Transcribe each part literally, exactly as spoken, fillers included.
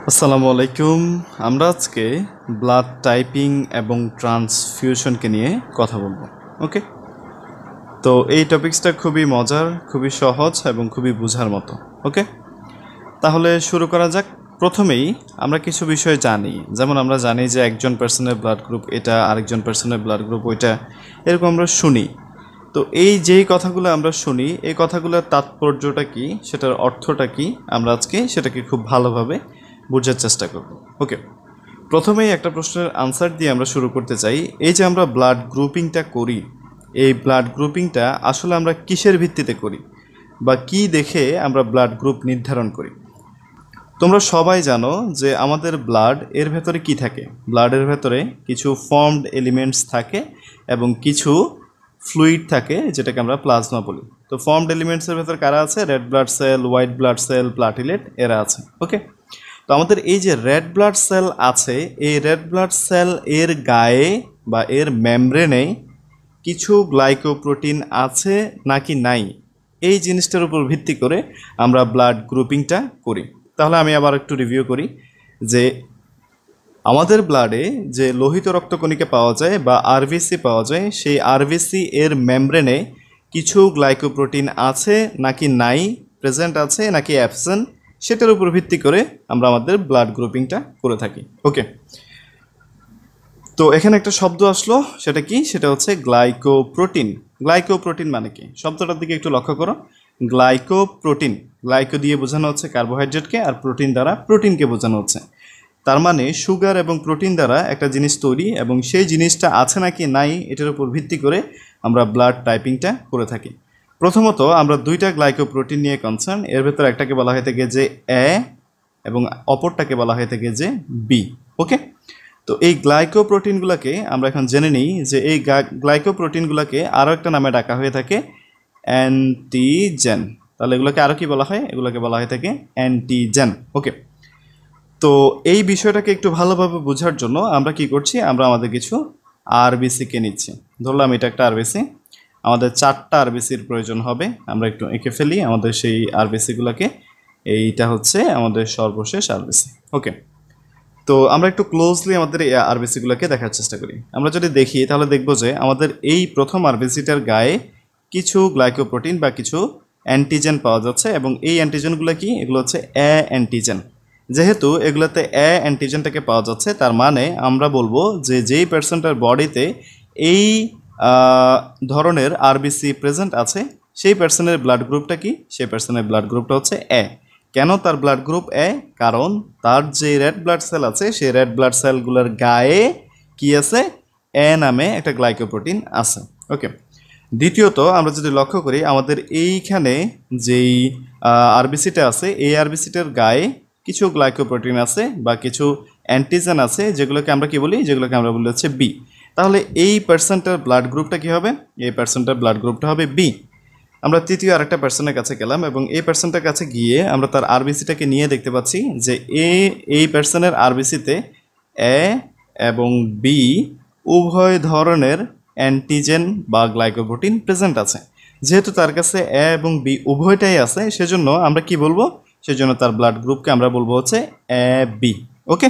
আসসালামু আলাইকুম। আমরা আজকে ব্লাড টাইপিং এবং ট্রান্সফিউশনকে নিয়ে কথা বলবো। ওকে, তো এই টপিকসটা খুবই মজার, খুবই সহজ এবং খুবই বোঝার মতো। ওকে, তাহলে শুরু করা যাক। প্রথমেই আমরা কিছু বিষয় জানি, যেমন আমরা জানি যে একজন পার্সনের ব্লাড গ্রুপ এটা, আরেকজন পার্সনের ব্লাড গ্রুপ ওইটা, এরকম আমরা শুনি। তো এই যেই কথাগুলো আমরা শুনি, এই কথাগুলোর তাৎপর্যটা কি, সেটার অর্থটা কি, আমরা আজকে সেটাকে খুব ভালোভাবে বোঝার চেষ্টা করব। ওকে, প্রথমেই একটা প্রশ্নের আনসার দিয়ে আমরা শুরু করতে চাই। এই যে আমরা ব্লাড গ্রুপিংটা করি, এই ব্লাড গ্রুপিংটা আসলে আমরা কিসের ভিত্তিতে করি বা কি দেখে আমরা ব্লাড গ্রুপ নির্ধারণ করি? তোমরা সবাই জানো যে আমাদের ব্লাড এর ভেতরে কি থাকে। ব্লাডের ভেতরে কিছু ফর্মড এলিমেন্টস থাকে এবং কিছু ফ্লুইড থাকে, যেটাকে আমরা প্লাজমা বলি। তো ফর্মড এলিমেন্টসের ভেতরে কারা আছে? Red blood cell, white blood cell, platelet, এরা আছে। ওকে, তো আমাদের এই যে রেড ব্লাড সেল আছে, এই রেড ব্লাড সেল এর গায়ে বা এর মেমব্রেনে কিছু গ্লাইকোপ্রোটিন আছে নাকি নাই, এই জিনিসটার উপর ভিত্তি করে আমরা ব্লাড গ্রুপিংটা করি। তাহলে আমি আবার একটু রিভিউ করি যে আমাদের ব্লাডে যে লোহিত রক্তকণিকা পাওয়া যায় বা আরবিসি পাওয়া যায়, সেই আরবিসি এর মেমব্রেনে কিছু গ্লাইকোপ্রোটিন আছে নাকি নাই, প্রেজেন্ট আছে নাকি অ্যাবসেন্ট, সেটার উপর ভিত্তি করে আমরা আমাদের ব্লাড গ্রুপিংটা করে থাকি। ওকে, তো এখানে একটা শব্দ আসলো, সেটা কি? সেটা হচ্ছে গ্লাইকোপ্রোটিন। গ্লাইকোপ্রোটিন মানে কি? শব্দটার দিকে একটু লক্ষ্য করো। গ্লাইকোপ্রোটিন, গ্লাইকো দিয়ে বোঝানো হচ্ছে কার্বোহাইড্রেটকে, আর প্রোটিন দ্বারা প্রোটিনকে বোঝানো হচ্ছে। তার মানে সুগার এবং প্রোটিন দ্বারা একটা জিনিস তৈরি, এবং সেই জিনিসটা আছে নাকি নাই এটার উপর ভিত্তি করে আমরা ব্লাড টাইপিংটা করে থাকি। প্রথমত আমরা দুইটা গ্লাইকোপ্রোটিন নিয়ে কনসার্ন। এর ভেতর একটাকে বলা হয়ে থাকে যে এ এবং অপরটাকে বলা হয়ে থাকে যে বি। ওকে, তো এই গ্লাইকোপ্রোটিনগুলোকে আমরা এখন জেনে নিই যে এই গ্লাইকোপ্রোটিনগুলোকে আরও একটা নামে ডাকা হয়ে থাকে অ্যান্টিজেন। তাহলে এগুলোকে আরও কি বলা হয়? এগুলোকে বলা হয়ে থাকে অ্যান্টিজেন। ওকে, তো এই বিষয়টাকে একটু ভালোভাবে বোঝার জন্য আমরা কি করছি, আমরা আমাদের কিছু আরবিসিকে নিচ্ছি। ধরলাম এটা একটা আরবিসি, আমাদের চারটা আরবিসির প্রয়োজন হবে। আমরা একটু এঁকে ফেলি আমাদের সেই আরবিসিগুলোকে। এইটা হচ্ছে আমাদের সর্বশেষ আরবিসি। ওকে, তো আমরা একটু ক্লোজলি আমাদের এই আরবিসিগুলোকে দেখার চেষ্টা করি। আমরা যদি দেখি তাহলে দেখব যে আমাদের এই প্রথম আরবিসিটার গায়ে কিছু গ্লাইকোপ্রোটিন বা কিছু অ্যান্টিজেন পাওয়া যাচ্ছে, এবং এই অ্যান্টিজেনগুলো কি? এগুলো হচ্ছে এ অ্যান্টিজেন। যেহেতু এগুলোতে এ অ্যান্টিজেনটাকে পাওয়া যাচ্ছে, তার মানে আমরা বলবো যে যেই পার্সনটার বডিতে এই ধরনের আরবিসি প্রেজেন্ট আছে, সেই পার্সনের ব্লাড গ্রুপটা কি? সেই পার্সনের ব্লাড গ্রুপটা হচ্ছে এ। কেন তার ব্লাড গ্রুপ এ? কারণ তার যে রেড ব্লাড সেল আছে, সেই রেড ব্লাড সেলগুলোর গায়ে কি আছে? এ নামে একটা গ্লাইকোপ্রোটিন আছে। ওকে, দ্বিতীয়ত আমরা যদি লক্ষ্য করি আমাদের এইখানে যেই আরবিসিটা আছে, এই আরবিসিটার গায়ে কিছু গ্লাইকোপ্রোটিন আছে বা কিছু অ্যান্টিজেন আছে, যেগুলোকে আমরা কি বলি? যেগুলোকে আমরা বলি হচ্ছে বি। তাহলে এই পার্সনটার ব্লাড গ্রুপটা কি হবে? এই পার্সনটার ব্লাড গ্রুপটা হবে বি। আমরা তৃতীয় আরেকটা পার্সনের কাছে গেলাম, এবং এই পার্সনটার কাছে গিয়ে আমরা তার আরবিসিটাকে নিয়ে দেখতে পাচ্ছি যে এ এই পার্সনের আরবিসিতে এ এবং বি উভয় ধরনের অ্যান্টিজেন বা গ্লাইকোপ্রোটিন প্রেজেন্ট আছে। যেহেতু তার কাছে এ এবং বি উভয়টাই আছে, সেজন্য আমরা কি বলবো? সেজন্য তার ব্লাড গ্রুপকে আমরা বলবো হচ্ছে এ বি। ওকে,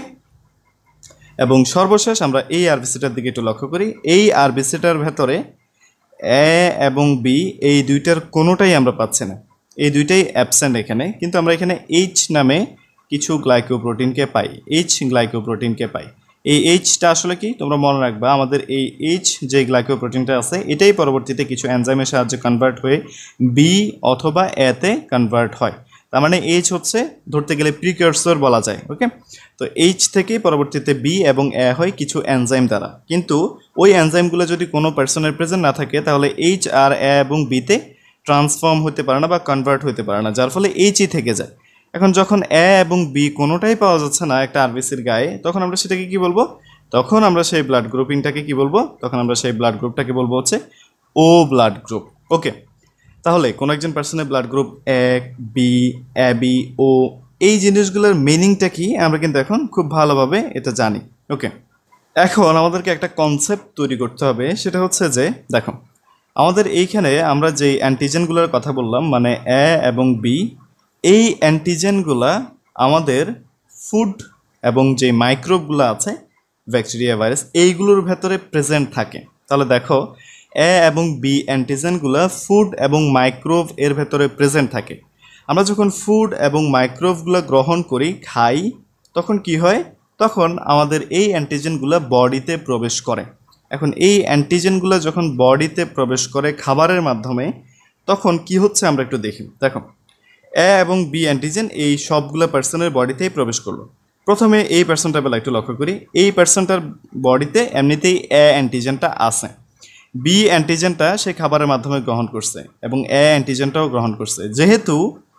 এবং সর্বশেষ আমরা এই আরবিসিটার দিকে একটু লক্ষ্য করি। এই আরবিসিটার ভেতরে এ এবং বি এই দুইটার কোনোটাই আমরা পাচ্ছি না, এই দুইটাই অ্যাবসেন্ট এখানে। কিন্তু আমরা এখানে এইচ নামে কিছু গ্লাইকোপ্রোটিনকে পাই, এইচ গ্লাইকোপ্রোটিনকে পাই। এই এইচটা আসলে কি? তোমরা মনে রাখবা, আমাদের এই এইচ যে গ্লাইকোপ্রোটিনটা আছে, এটাই পরবর্তীতে কিছু এনজাইমের সাহায্যে কনভার্ট হয়ে বি অথবা এতে কনভার্ট হয়। তার মানে এইচ হচ্ছে ধরতে গেলে প্রিকারসর বলা যায়। ওকে, তো এইচ থেকে পরবর্তীতে বি এবং এ হয় কিছু এনজাইম দ্বারা। কিন্তু ওই এনজাইমগুলো যদি কোনো পার্সনের প্রেজেন্ট না থাকে, তাহলে এইচ আর এ এবং বিতে ট্রান্সফর্ম হতে পারে না বা কনভার্ট হতে পারে না, যার ফলে এইচই থেকে যায়। এখন যখন এ এবং বি কোনোটাই পাওয়া যাচ্ছে না একটা আরবিসির গায়ে, তখন আমরা সেটাকে কি বলবো? তখন আমরা সেই ব্লাড গ্রুপিংটাকে কি বলবো? তখন আমরা সেই ব্লাড গ্রুপটাকে বলবো হচ্ছে ও ব্লাড গ্রুপ। ওকে, তাহলে কোনো একজন পার্সনের blood group A, B, A B, O, এই জিনিসগুলোর মিনিংটা কি আমরা কিন্তু এখন খুব ভালোভাবে এটা জানি। ওকে, এখন আমাদেরকে একটা কনসেপ্ট তৈরি করতে হবে, সেটা হচ্ছে যে দেখো, আমাদের এইখানে আমরা যে অ্যান্টিজেনগুলোর কথা বললাম, মানে এ এবং বি, এই অ্যান্টিজেনগুলা আমাদের ফুড এবং যে মাইক্রোবগুলো আছে ব্যাকটেরিয়া ভাইরাস এইগুলোর ভেতরে প্রেজেন্ট থাকে। তাহলে দেখো এ এবং বি অ্যান্টিজেনগুলো ফুড এবং মাইক্রোব এর ভেতরে প্রেজেন্ট থাকে। আমরা যখন ফুড এবং মাইক্রোবগুলো গ্রহণ করি, খাই, তখন কি হয়? তখন আমাদের এই অ্যান্টিজেনগুলো বডিতে প্রবেশ করে। এখন এই অ্যান্টিজেনগুলো যখন বডিতে প্রবেশ করে খাবারের মাধ্যমে, তখন কি হচ্ছে আমরা একটু দেখি। দেখো এ এবং বি অ্যান্টিজেন এই সবগুলো পার্সনের বডিতেই প্রবেশ করলো। প্রথমে এই পার্সনটা বেলা একটু লক্ষ্য করি, এই পার্সনটার বডিতে এমনিতেই এ অ্যান্টিজেনটা আছে, বি অ্যান্টিজেনটা সে খাবারের মাধ্যমে গ্রহণ করছে এবং এ অ্যান্টিজেনটাও গ্রহণ করছে। যেহেতু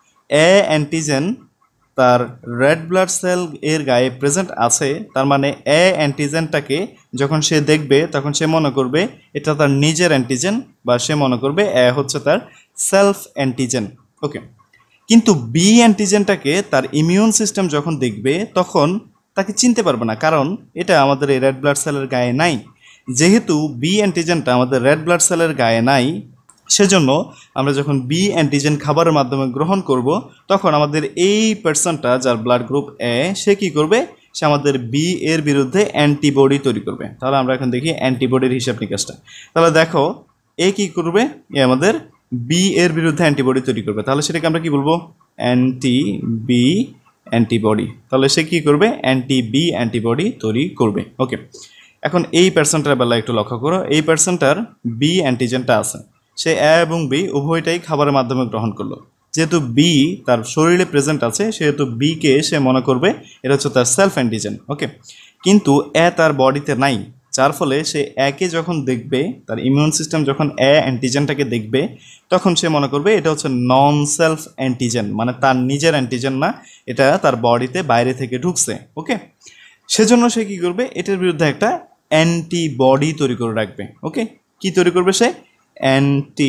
এ অ্যান্টিজেন তার রেড ব্লাড সেল এর গায়ে প্রেজেন্ট আছে, তার মানে এ অ্যান্টিজেনটাকে যখন সে দেখবে তখন সে মনে করবে এটা তার নিজের অ্যান্টিজেন, বা সে মনে করবে এ হচ্ছে তার সেলফ অ্যান্টিজেন। ওকে, কিন্তু বি অ্যান্টিজেনটাকে তার ইমিউন সিস্টেম যখন দেখবে তখন তাকে চিনতে পারবে না, কারণ এটা আমাদের এই রেড ব্লাড সেলের গায়ে নাই। যেহেতু বি অ্যান্টিজেনটা আমাদের রেড ব্লাড সেলের গায়ে নাই, সেজন্য আমরা যখন বি অ্যান্টিজেন খাবারের মাধ্যমে গ্রহণ করব, তখন আমাদের এই পার্সনটা যার ব্লাড গ্রুপ এ, সে কী করবে? সে আমাদের বি এর বিরুদ্ধে অ্যান্টিবডি তৈরি করবে। তাহলে আমরা এখন দেখি অ্যান্টিবডির হিসাব নিকাশটা। তাহলে দেখো এ কী করবে? এ আমাদের বি এর বিরুদ্ধে অ্যান্টিবডি তৈরি করবে। তাহলে সেটাকে আমরা কি বলবো? Anti B antibody. তাহলে সে কী করবে? অ্যান্টি বি অ্যান্টিবডি তৈরি করবে। ওকে, এখন এই পার্সনটার বেলা একটু লক্ষ্য করো, এই পার্সনটার বি অ্যান্টিজেনটা আছে, সে এ এবং বি উভয়টাই খাবারের মাধ্যমে গ্রহণ করলো। যেহেতু বি তার শরীরে প্রেজেন্ট আছে, সেহেতু বিকে সে মনে করবে এটা হচ্ছে তার সেলফ অ্যান্টিজেন। ওকে, কিন্তু এ তার বডিতে নাই, যার ফলে সে একে যখন দেখবে, তার ইমিউন সিস্টেম যখন এ অ্যান্টিজেনটাকে দেখবে, তখন সে মনে করবে এটা হচ্ছে নন সেলফ অ্যান্টিজেন, মানে তার নিজের অ্যান্টিজেন না, এটা তার বডিতে বাইরে থেকে ঢুকছে। ওকে, সেজন্য সে কী করবে? এটার বিরুদ্ধে একটা অ্যান্টিবডি তৈরি করে রাখবে। ওকে, কি তৈরি করবে সে? Anti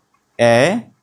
A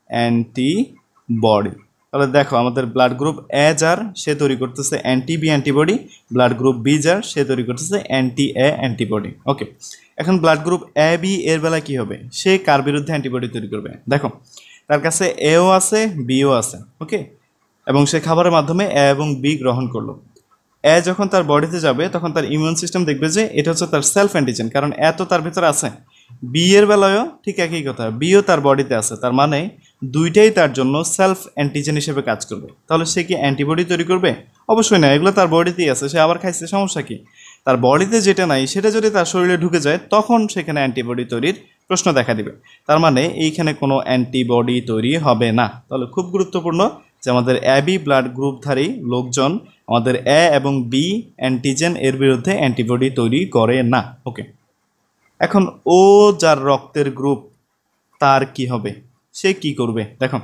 antibody. তাহলে দেখো আমাদের ব্লাড গ্রুপ এ যার, সে তৈরি করতেছে anti B antibody, blood group B যার, সে তৈরি করতেছে অ্যান্টি এ অ্যান্টিবডি। ওকে, এখন ব্লাড গ্রুপ এ বি এর বেলায় কী হবে? সে কার বিরুদ্ধে অ্যান্টিবডি তৈরি করবে? দেখো তার কাছে এও আছে, বিও আছে। ওকে, এবং সে খাবারের মাধ্যমে এ এবং বি গ্রহণ করলো। এ যখন তার বডিতে যাবে তখন তার ইমিউন সিস্টেম দেখবে যে এটা হচ্ছে তার সেলফ অ্যান্টিজেন, কারণ এ তো তার ভিতরে আছে। বি এর বেলায়ও ঠিক একই কথা, বিও তার বডিতে আছে, তার মানে দুইটাই তার জন্য সেলফ অ্যান্টিজেন হিসেবে কাজ করবে। তাহলে সে কি অ্যান্টিবডি তৈরি করবে? অবশ্যই না, এগুলো তার বডিতেই আছে, সে আবার খাইছে, সমস্যা কি? তার বডিতে যেটা নাই সেটা যদি তার শরীরে ঢুকে যায়, তখন সেখানে অ্যান্টিবডি তৈরির প্রশ্ন দেখা দিবে। তার মানে এইখানে কোনো অ্যান্টিবডি তৈরি হবে না। তাহলে খুব গুরুত্বপূর্ণ যে আমাদের এ বি ব্লাড গ্রুপধারী লোকজন আমাদের এ এবং বি অ্যান্টিজেন এর বিরুদ্ধে অ্যান্টিবডি তৈরি করে না। ওকে, এখন ও যার রক্তের গ্রুপ, তার কি হবে? সে কি করবে? দেখো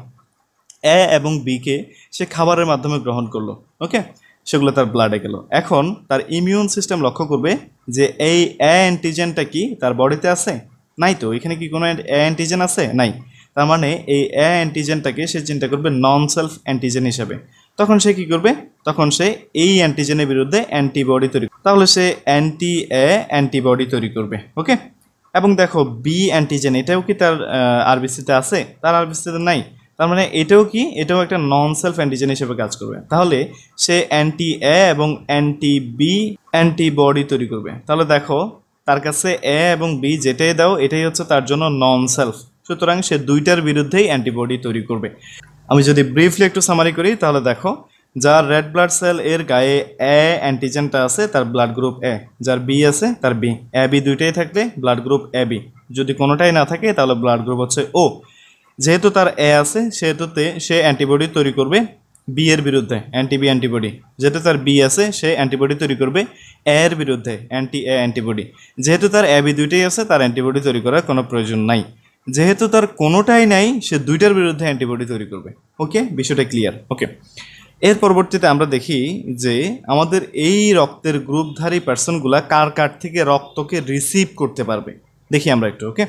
এ এবং বিকে সে খাবারের মাধ্যমে গ্রহণ করলো। ওকে, সেগুলো তার ব্লাডে গেল। এখন তার ইমিউন সিস্টেম লক্ষ্য করবে যে এই এ অ্যান্টিজেনটা কি তার বডিতে আছে? নাই তো। এখানে কি কোনো এ অ্যান্টিজেন আছে? নাই। তার মানে এই এ অ্যান্টিজেনটাকে সে চিন্তা করবে নন সেলফ অ্যান্টিজেন হিসাবে। তখন সে কি করবে? তখন সে এই অ্যান্টিজেনের বিরুদ্ধে অ্যান্টিবডি তৈরি, তাহলে সে অ্যান্টি এ অ্যান্টিবডি তৈরি করবে। ওকে, এবং দেখো বি অ্যান্টিজেন, এটাও কি তার আরবিসিতে আছে? তার আরবিসিতে নাই। তার মানে এটাও কি? এটাও একটা নন সেলফ অ্যান্টিজেন হিসেবে কাজ করবে। তাহলে সে অ্যান্টি এ এবং অ্যান্টি বি অ্যান্টিবডি তৈরি করবে। তাহলে দেখো তার কাছে এ এবং বি যেটাই দাও এটাই হচ্ছে তার জন্য নন সেলফ, সুতরাং সে দুইটার বিরুদ্ধেই অ্যান্টিবডি তৈরি করবে। আমি যদি ব্রিফলি একটু সামারি করি, তাহলে দেখো যার রেড ব্লাড সেল এর গায়ে এ অ্যান্টিজেনটা আছে তার ব্লাড গ্রুপ এ, যার বি আছে তার বি, এ বি দুইটাই থাকলে ব্লাড গ্রুপ এ বি, যদি কোনোটাই না থাকে তাহলে ব্লাড গ্রুপ হচ্ছে ও। যেহেতু তার এ আছে সেহেতুতে সে অ্যান্টিবডি তৈরি করবে বি এর বিরুদ্ধে, অ্যান্টি বি অ্যান্টিবডি। যেহেতু তার বি আছে সে অ্যান্টিবডি তৈরি করবে এ এর বিরুদ্ধে, অ্যান্টি এ অ্যান্টিবডি। যেহেতু তার এ বি দুইটাই আছে তার অ্যান্টিবডি তৈরি করার কোনো প্রয়োজন নাই। যেহেতু তার কোনোটাই নাই সে দুইটার বিরুদ্ধে অ্যান্টিবডি তৈরি করবে। ওকে, বিষয়টা ক্লিয়ার? ওকে, এর পরবর্তীতে আমরা দেখি যে আমাদের এই রক্তের গ্রুপধারী পার্সনগুলা কার কার থেকে রক্তকে রিসিভ করতে পারবে দেখি আমরা একটু। ওকে,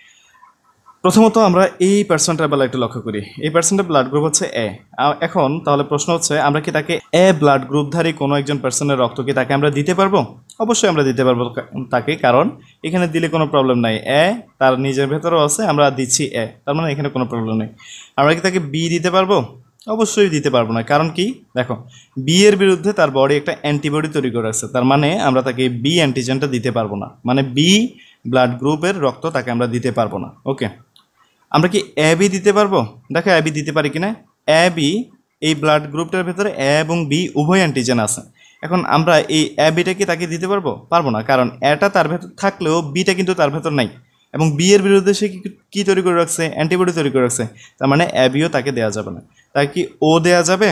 প্রথমত আমরা এই পার্সনটার বেলা একটু লক্ষ্য করি। এই পার্সনটার ব্লাড গ্রুপ হচ্ছে এ। এখন তাহলে প্রশ্ন হচ্ছে আমরা কি তাকে এ ব্লাড গ্রুপধারী কোনো একজন পার্সনের রক্ত কি তাকে আমরা দিতে পারবো? অবশ্যই আমরা দিতে পারবো তাকে, কারণ এখানে দিলে কোনো প্রবলেম নাই। এ তার নিজের ভেতরেও আছে, আমরা দিচ্ছি এ, তার মানে এখানে কোনো প্রবলেম নেই। আমরা কি তাকে বি দিতে পারবো? অবশ্যই দিতে পারবো না, কারণ কি দেখো বি এর বিরুদ্ধে তার বডি একটা অ্যান্টিবডি তৈরি করে রাখছে, তার মানে আমরা তাকে বি অ্যান্টিজেনটা দিতে পারবো না, মানে বি ব্লাড গ্রুপের রক্ত তাকে আমরা দিতে পারবো না। ওকে, আমরা কি এ বি দিতে পারবো? দেখো এ বি দিতে পারি কিনা। এ বি এই ব্লাড গ্রুপটার ভেতরে এ এবং বি উভয় অ্যান্টিজেন আছে। এখন আমরা এই এ বিটা কি তাকে দিতে পারবো? পারবো না, কারণ এটা তার ভেতর থাকলেও বিটা কিন্তু তার ভেতর নাই, এবং বি এর বিরুদ্ধে সে কি তৈরি করে রাখছে? অ্যান্টিবডি তৈরি করে রাখছে, তার মানে এ বিও তাকে দেওয়া যাবে না। তাকে কি ও দেওয়া যাবে?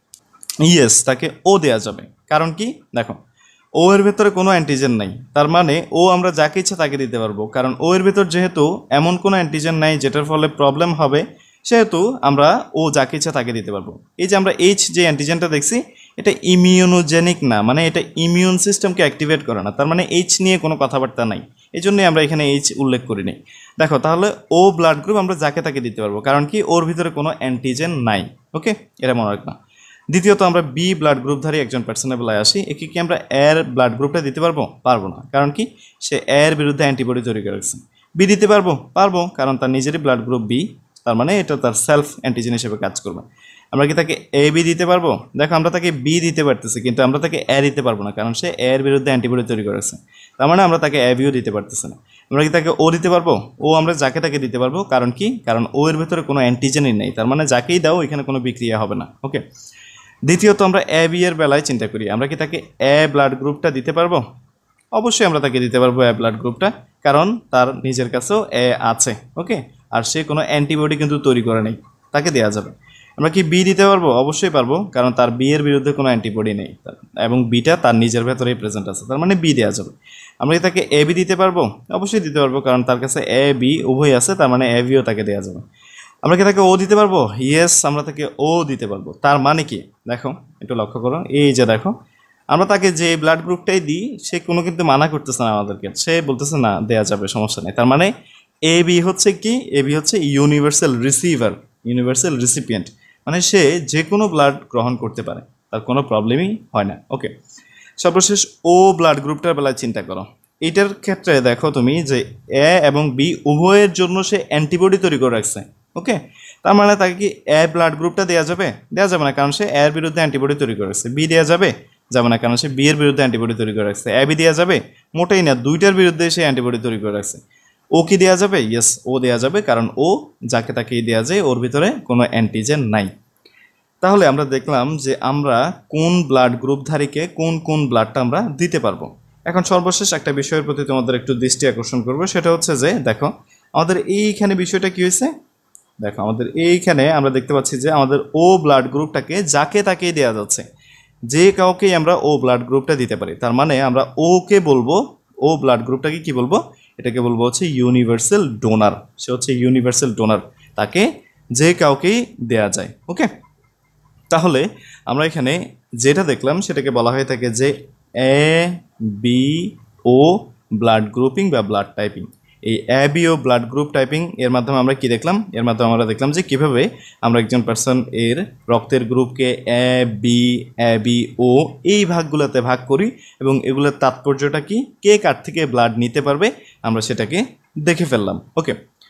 ইয়েস, তাকে ও দেওয়া যাবে। কারণ কি দেখো ও এর ভেতরে কোনো অ্যান্টিজেন নাই, তার মানে ও আমরা যাকে ইচ্ছা তাকে দিতে পারবো, কারণ ও এর ভেতর যেহেতু এমন কোনো অ্যান্টিজেন নাই যেটার ফলে প্রবলেম হবে, সেহেতু আমরা ও যাকে ইচ্ছা তাকে দিতে পারবো। এই যে আমরা এইচ যে অ্যান্টিজেনটা দেখছি, এটা ইমিউনোজেনিক না, মানে এটা ইমিউন সিস্টেমকে অ্যাক্টিভেট করে না, তার মানে এইচ নিয়ে কোনো কথাবার্তা নাই, এই জন্যই আমরা এখানে এইচ উল্লেখ করি নাই। দেখো তাহলে ও ব্লাড গ্রুপ আমরা যাকে তাকে দিতে পারবো, কারণ কি ওর ভিতরে কোনো অ্যান্টিজেন নাই। ওকে, এটা মনে রাখবা। দ্বিতীয়ত আমরা বি ব্লাড গ্রুপধারী একজন পার্সনের বেলায় আসি, একে কি আমরা এর ব্লাড গ্রুপটা দিতে পারবো? পারবো না, কারণ কি সে এর বিরুদ্ধে অ্যান্টিবডি তৈরি করেছে। বি দিতে পারবো? পারবো, কারণ তার নিজেরই ব্লাড গ্রুপ বি, তার মানে এটা তার সেলফ অ্যান্টিজেন হিসেবে কাজ করবে। আমরা কি তাকে এ বি দিতে পারবো? দেখো আমরা তাকে বি দিতে পারতেছি, কিন্তু আমরা তাকে এ দিতে পারবো না, কারণ সে এর বিরুদ্ধে অ্যান্টিবডি তৈরি করেছে, তার মানে আমরা তাকে এ বিও দিতে পারতেছি না। আমরা কি তাকে ও দিতে পারবো? ও আমরা যাকে তাকে দিতে পারবো, কারণ কি কারণ ও এর ভেতরে কোনো অ্যান্টিজেনই নেই, তার মানে যাকেই দাও এখানে কোনো বিক্রিয়া হবে না। ওকে, দ্বিতীয়ত আমরা এ বি এর বেলায় চিন্তা করি, আমরা কি তাকে এ ব্লাড গ্রুপটা দিতে পারবো? অবশ্যই আমরা তাকে দিতে পারবো এ ব্লাড গ্রুপটা, কারণ তার নিজের কাছেও এ আছে। ওকে, আর সে কোনো অ্যান্টিবডি কিন্তু তৈরি করে নেই, তাকে দেওয়া যাবে। আমরা কি বি দিতে পারবো? অবশ্যই পারবো, কারণ তার বি এর বিরুদ্ধে কোনো অ্যান্টিবডি নেই এবং বিটা তার নিজের ভেতরেই প্রেজেন্ট আছে, তার মানে বি দেওয়া যাবে। আমরা কি তাকে এ বি দিতে পারবো? অবশ্যই দিতে পারবো, কারণ তার কাছে এ বি উভয় আছে, তার মানে এ বিও তাকে দেওয়া যাবে। আমরা কি তাকে ও দিতে পারবো? ইয়েস, আমরা তাকে ও দিতে পারবো। তার মানে কি দেখো একটু লক্ষ্য করো, এই যে দেখো আমরা তাকে যে ব্লাড গ্রুপটাই দিই সে কোনো কিন্তু মানা করতেছে না আমাদেরকে, সে বলতেছে না দেয়া যাবে, সমস্যা নেই। তার মানে এ বি হচ্ছে কি, এ বি হচ্ছে ইউনিভার্সাল রিসিভার, ইউনিভার্সাল রিসিপিয়েন্ট, মানে সে যে কোনো ব্লাড গ্রহণ করতে পারে, তার কোনো প্রবলেমই হয় না। ওকে, সর্বশেষ ও ব্লাড গ্রুপটার বেলায় চিন্তা করো, এইটার ক্ষেত্রে দেখো তুমি যে এ এবং বি উভয়ের জন্য সে অ্যান্টিবডি তৈরি করে রাখছে। ওকে, তার মানে তাকে কি এ ব্লাড গ্রুপটা দেওয়া যাবে? দেওয়া যাবে না, কারণ সে এর বিরুদ্ধে অ্যান্টিবডি তৈরি করে রাখছে। বি দেওয়া যাবে? যাবে না, কারণ সে বি এর বিরুদ্ধে অ্যান্টিবডি তৈরি করে রাখছে। এ বি দেওয়া যাবে? মোটেই না, দুইটার বিরুদ্ধে সে অ্যান্টিবডি তৈরি করে রাখছে। ও কি দেওয়া যাবে? ইয়েস, ও দেওয়া যাবে, কারণ ও যাকে তাকেই দেওয়া যায়, ওর ভিতরে কোনো অ্যান্টিজেন নাই। তাহলে আমরা দেখলাম যে আমরা কোন ব্লাড গ্রুপধারীকে কোন কোন ব্লাডটা আমরা দিতে পারবো। এখন সর্বশেষ একটা বিষয়ের প্রতি তোমাদের একটু দৃষ্টি আকর্ষণ করবো, সেটা হচ্ছে যে দেখো আমাদের এইখানে বিষয়টা কি হয়েছে, দেখো আমাদের এইখানে আমরা দেখতে পাচ্ছি যে আমাদের ও ব্লাড গ্রুপটাকে যাকে তাকেই দেওয়া যাচ্ছে, যে কাউকেই আমরা ও ব্লাড গ্রুপটা দিতে পারি। তার মানে আমরা ওকে বলবো, ও ব্লাড গ্রুপটাকে কি বলবো? এটাকে বলবো হচ্ছে ইউনিভার্সাল ডোনার। সে হচ্ছে ইউনিভার্সাল ডোনার, তাকে যে কাউকেই দেয়া যায়। ওকে, তাহলে আমরা এখানে যেটা দেখলাম সেটাকে বলা হয়ে থাকে যে A B O blood grouping বা ব্লাড টাইপিং। এই A B O blood group typing এর মাধ্যমে আমরা কি দেখলাম? এর মাধ্যমে আমরা দেখলাম যে কিভাবে আমরা একজন পার্সন এর রক্তের গ্রুপকে এ বি এ বি ও এই ভাগগুলোতে ভাগ করি, এবং এগুলোর তাৎপর্যটা কি, কে কার থেকে ব্লাড নিতে পারবে আমরা সেটাকে দেখে ফেললাম। ওকে,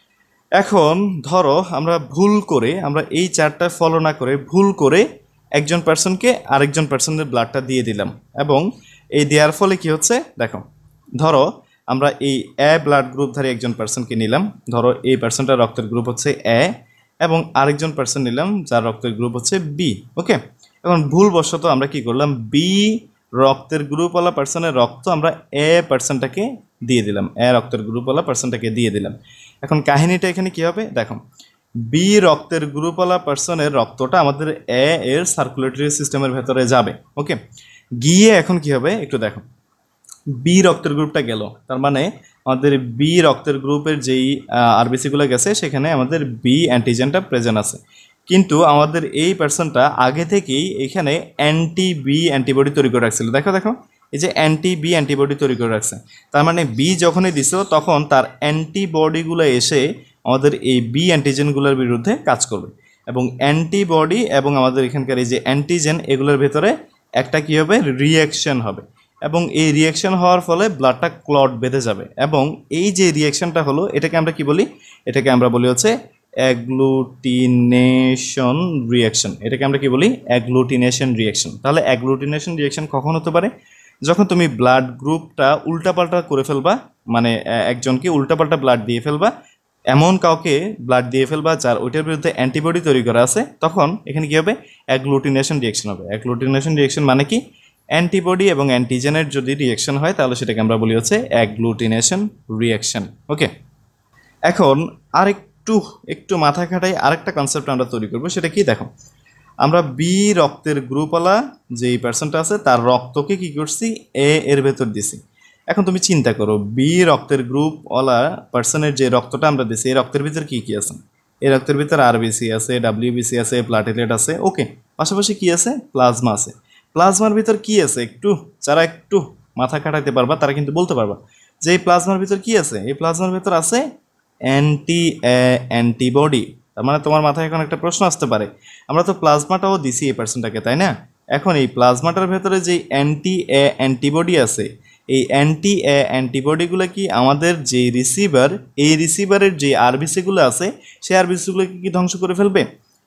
এখন ধরো আমরা ভুল করে, আমরা এই চারটা ফলো না করে ভুল করে একজন পার্সনকে আরেকজন পার্সনের ব্লাডটা দিয়ে দিলাম, এবং এই দেওয়ার ফলে কি হচ্ছে দেখো, ধরো আমরা এই এ ব্লাড গ্রুপধারী একজন পার্সনকে নিলাম, ধরো এই পার্সনটার রক্তের গ্রুপ হচ্ছে এ, এবং আরেকজন পার্সন নিলাম যার রক্তের গ্রুপ হচ্ছে বি। ওকে, এখন ভুলবশত আমরা কি করলাম, বি রক্তের গ্রুপওয়ালা পার্সনের রক্ত আমরা এ পার্সনটাকে দিয়ে দিলাম, এ রক্তের গ্রুপওয়ালা পার্সনটাকে দিয়ে দিলাম। এখন কাহিনীটা এখানে কি হবে দেখো, বি রক্তের গ্রুপওয়ালা পার্সনের রক্তটা আমাদের এ এর সার্কুলেটরি সিস্টেমের ভেতরে যাবে। ওকে, গিয়ে এখন কি হবে একটু দেখো, বি রক্তের গ্রুপটা গেল, তার মানে আমাদের বি রক্তের গ্রুপের যেই আরবিসিগুলো গেছে সেখানে আমাদের বি অ্যান্টিজেনটা প্রেজেন্ট আছে, কিন্তু আমাদের এই পার্সনটা আগে থেকেই এখানে অ্যান্টি বি অ্যান্টিবডি তৈরি করে রাখছিল। দেখো দেখো এই যে অ্যান্টি বি অ্যান্টিবডি তৈরি করে রাখছে, তার মানে বি যখনই দিছ তখন তার অ্যান্টিবডিগুলো এসে আমাদের এই বি অ্যান্টিজেনগুলোর বিরুদ্ধে কাজ করবে, এবং অ্যান্টিবডি এবং আমাদের এখানকার এই যে অ্যান্টিজেন এগুলোর ভেতরে একটা কী হবে, রিয়াকশন হবে, এবং এই রিয়াকশন হওয়ার ফলে ব্লাডটা ক্লট বেঁধে যাবে, এবং এই যে রিয়াকশনটা হলো এটাকে আমরা কি বলি, এটাকে আমরা বলি হচ্ছে অ্যাগ্লুটিনেশন রিঅ্যাকশন। এটাকে আমরা কি বলি? Agglutination reaction. তাহলে অ্যাগ্লুটিনেশন রিঅ্যাকশন কখন হতে পারে? যখন তুমি ব্লাড গ্রুপটা উল্টাপাল্টা করে ফেলবা, মানে একজনকে উল্টাপাল্টা ব্লাড দিয়ে ফেলবা, এমন কাউকে ব্লাড দিয়ে ফেলবা যার ওইটার বিরুদ্ধে অ্যান্টিবডি তৈরি করা আছে, তখন এখানে কি হবে? অ্যাগ্লুটিনেশন রিঅ্যাকশন হবে। অ্যাগ্লুটিনেশন রিঅ্যাকশন মানে কি? অ্যান্টিবডি এবং অ্যান্টিজেনের যদি রিঅ্যাকশন হয় তাহলে সেটাকে আমরা বলি হচ্ছে অ্যাগ্লুটিনেশন রিঅ্যাকশন। ওকে, এখন আরেকটু একটু মাথা খাটাই আরেকটা কনসেপ্ট আমরা তৈরি করবো। সেটা কি? দেখো, আমরা বি রক্তের গ্রুপওয়ালা যেই পার্সনটা আছে তার রক্তকে কি করছি? এ এর ভেতর দিছি। এখন তুমি চিন্তা করো, বি রক্তের গ্রুপওয়ালা পার্সনের যে রক্তটা আমরা দিছি, এই রক্তের ভিতর কি কি আছে? এই রক্তের ভিতর আরবিসি আছে, ডাব্লিউবিসি আছে, প্লাটেলেট আছে। ওকে, পাশাপাশি কি আছে? প্লাজমা আছে। প্লাজমার ভিতর কি আছে? একটু যারা একটু মাথা খাটাইতে পারবা তারা কিন্তু বলতে পারবা যে এই প্লাজমার ভিতর কি আছে? এই প্লাজমার ভিতর আছে অ্যান্টি অ্যান্টিবডি। তার মানে তোমার মাথায় এখন একটা প্রশ্ন আসতে পারে, আমরা তো প্লাজমাটাও দিছি এই পার্সনটাকে, তাই না? এখন এই প্লাজমাটার ভেতরে যে অ্যান্টি অ্যান্টিবডি আছে, এই অ্যান্টি অ্যান্টিবডিগুলো কি আমাদের যে রিসিভার, এই রিসিভারের যে আরবিসিগুলো আছে সেই আরবিসিগুলোকে কি ধ্বংস করে ফেলবে?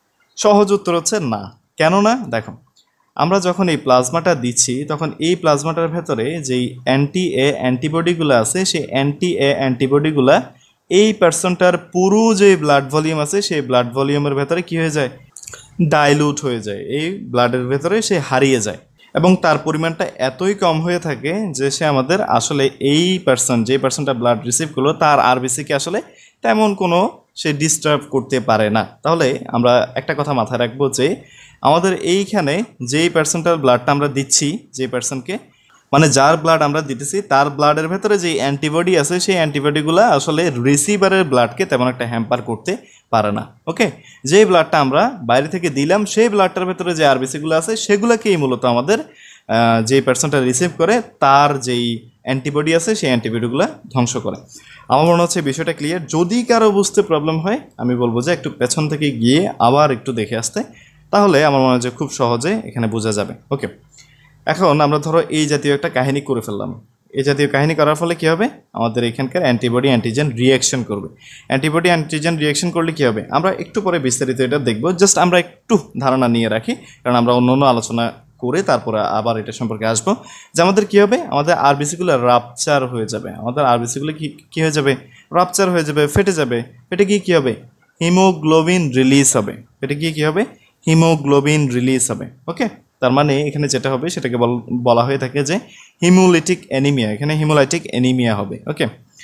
সহজ উত্তর হচ্ছে না। কেন না? দেখো, আমরা যখন এই প্লাজমাটা দিচ্ছি তখন এই প্লাজমাটার ভেতরে যেই অ্যান্টি এ অ্যান্টিবডিগুলো আছে, সেই অ্যান্টি এ অ্যান্টিবডিগুলা এই পার্সনটার পুরো যে ব্লাড ভলিউম আছে সেই ব্লাড ভলিউমের ভেতরে কি হয়ে যায়? ডাইলুট হয়ে যায়, এই ব্লাডের ভেতরে সে হারিয়ে যায় এবং তার পরিমাণটা এতই কম হয়ে থাকে যে সে আমাদের আসলে এই পার্সন, যে পার্সনটা ব্লাড রিসিভ করলো তার আরবিসিকে আসলে তেমন কোনো সে ডিস্টার্ব করতে পারে না। তাহলে আমরা একটা কথা মাথায় রাখবো যে আমাদের এইখানে যেই পার্সনটার ব্লাডটা আমরা দিচ্ছি, যে পার্সনকে মানে যার ব্লাড আমরা দিতেছি তার ব্লাডের ভেতরে যে অ্যান্টিবডি আছে সেই অ্যান্টিবডিগুলো আসলে রিসিভারের ব্লাডকে তেমন একটা হ্যাম্পার করতে পারে না। ওকে, যেই ব্লাডটা আমরা বাইরে থেকে দিলাম সেই ব্লাডটার ভেতরে যে আরবিসিগুলো আছে সেগুলোকেই মূলত আমাদের যে পার্সনটা রিসিভ করে তার যেই অ্যান্টিবডি আছে সেই অ্যান্টিবডিগুলো ধ্বংস করে। আমার মনে হচ্ছে বিষয়টা ক্লিয়ার। যদি কারো বুঝতে প্রবলেম হয় আমি বলবো যে একটু পেছন থেকে গিয়ে আবার একটু দেখে আসতে, তাহলে আমার মনে হয় যে খুব সহজে এখানে বোঝা যাবে। ওকে, এখন আমরা ধরো এই জাতীয় একটা কাহিনী করে ফেললাম। এই জাতীয় কাহিনী করার ফলে কী হবে? আমাদের এখানকার অ্যান্টিবডি অ্যান্টিজেন রিয়াকশন করবে। অ্যান্টিবডি অ্যান্টিজেন রিয়াকশন করলে কী হবে আমরা একটু পরে বিস্তারিত এটা দেখব। জাস্ট আমরা একটু ধারণা নিয়ে রাখি, কারণ আমরা অন্য অন্য আলোচনা করে তারপরে আবার এটা সম্পর্কে আসবো। যে আমাদের কী হবে? আমাদের আরবিসিগুলো রাপচার হয়ে যাবে। আমাদের আরবিসিগুলো কি কী হয়ে যাবে? রাপচার হয়ে যাবে, ফেটে যাবে। ফেটে গিয়ে কী হবে? হিমোগ্লোবিন রিলিজ হবে। ফেটে গিয়ে কী হবে? হিমোগ্লোবিন রিলিজ হবে। ওকে, তার মানে এখানে যেটা হবে সেটাকে বলা হয়ে থাকে যে হিমোলাইটিক অ্যানিমিয়া। এখানে হিমোলাইটিক অ্যানিমিয়া হবে। ওকে,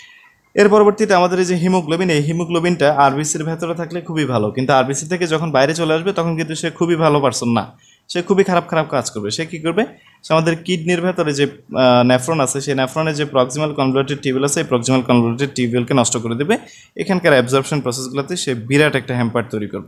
এর পরবর্তীতে আমাদের এই যে হিমোগ্লোবিন, এই হিমোগ্লোবিনটা আরবিসির ভেতরে থাকলে খুবই ভালো, কিন্তু আরবিসি থেকে যখন বাইরে চলে আসবে তখন কিন্তু সে খুবই ভালো পারসন না, সে খুবই খারাপ খারাপ কাজ করবে। সে কী করবে? সে আমাদের কিডনির ভেতরে যে নেফ্রন আছে সেই নেফ্রনের যে প্রক্সিমাল কনভলিউটেড টিউবুল আছে এই প্রক্সিমাল কনভলিউটেড টিউবুলকে নষ্ট করে দেবে। এখানকার অ্যাবজর্পশন প্রসেসগুলোতে সে বিরাট একটা হ্যাম্পার তৈরি করবে।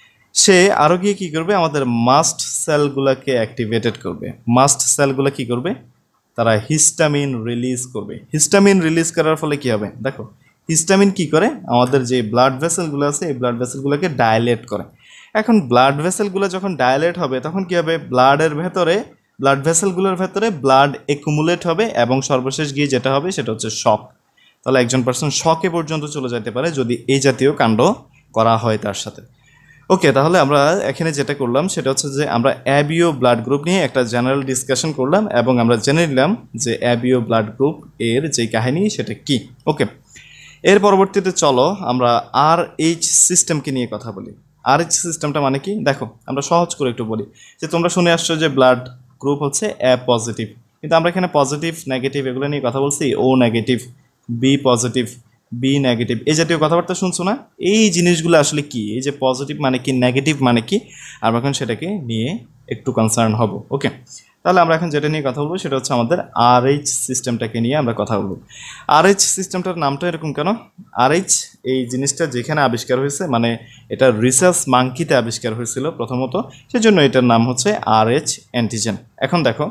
সে আরও গিয়ে কী করবে? আমাদের মাস্ট সেলগুলোকে অ্যাক্টিভেটেড করবে। মাস্ট সেলগুলো কী করবে? তারা হিস্টামিন রিলিজ করবে। হিস্টামিন রিলিজ করার ফলে কী হবে? দেখো, হিস্টামিন কী করে? আমাদের যে ব্লাড ভেসেলগুলো আছে এই ব্লাড ভেসেলগুলোকে ডাইলেট করে। এখন ব্লাড ভেসেলগুলো যখন ডাইলেট হবে তখন কী হবে? ব্লাডের ভেতরে, ব্লাড ভেসেলগুলোর ভেতরে ব্লাড একুমুলেট হবে এবং সর্বশেষ গিয়ে যেটা হবে সেটা হচ্ছে শক। তাহলে একজন পার্সন শকে পর্যন্ত চলে যেতে পারে যদি এই জাতীয় কাণ্ড করা হয় তার সাথে। ওকে, তাহলে আমরা এখানে যেটা করলাম সেটা হচ্ছে যে আমরা অ্যাবিও ব্লাড গ্রুপ নিয়ে একটা জেনারেল ডিসকাশন করলাম এবং আমরা জেনে নিলাম যে অ্যাবিও ব্লাড গ্রুপ এর যে কাহিনী সেটা কি। ওকে, এর পরবর্তীতে চলো আমরা আর এইচ সিস্টেমকে নিয়ে কথা বলি। আর এইচ সিস্টেমটা মানে কি? দেখো, আমরা সহজ করে একটু বলি যে তোমরা শুনে আসছো যে ব্লাড গ্রুপ হচ্ছে এ পজিটিভ, কিন্তু আমরা এখানে পজিটিভ নেগেটিভ এগুলো নিয়ে কথা বলছি। O negative, B positive, B negative, এই জাতীয় কথাবার্তা শুনছো না? এই জিনিসগুলো আসলে কি? এই যে পজিটিভ মানে কি, নেগেটিভ মানে কি, আমরা এখন সেটাকে নিয়ে একটু কনসার্ন হব। ওকে, তাহলে আমরা এখন যেটা নিয়ে কথা বলবো সেটা হচ্ছে আমাদের আর এইচ সিস্টেমটাকে নিয়ে আমরা কথা বলবো। আর এইচ সিস্টেমটার নামটা এরকম কেন? আর এইচ এই জিনিসটা যেখানে আবিষ্কার হয়েছে, মানে এটা রিসার্চ মাঙ্কিতে আবিষ্কার হয়েছিল প্রথমত, সেজন্য এটার নাম হচ্ছে আর এইচ অ্যান্টিজেন। এখন দেখো,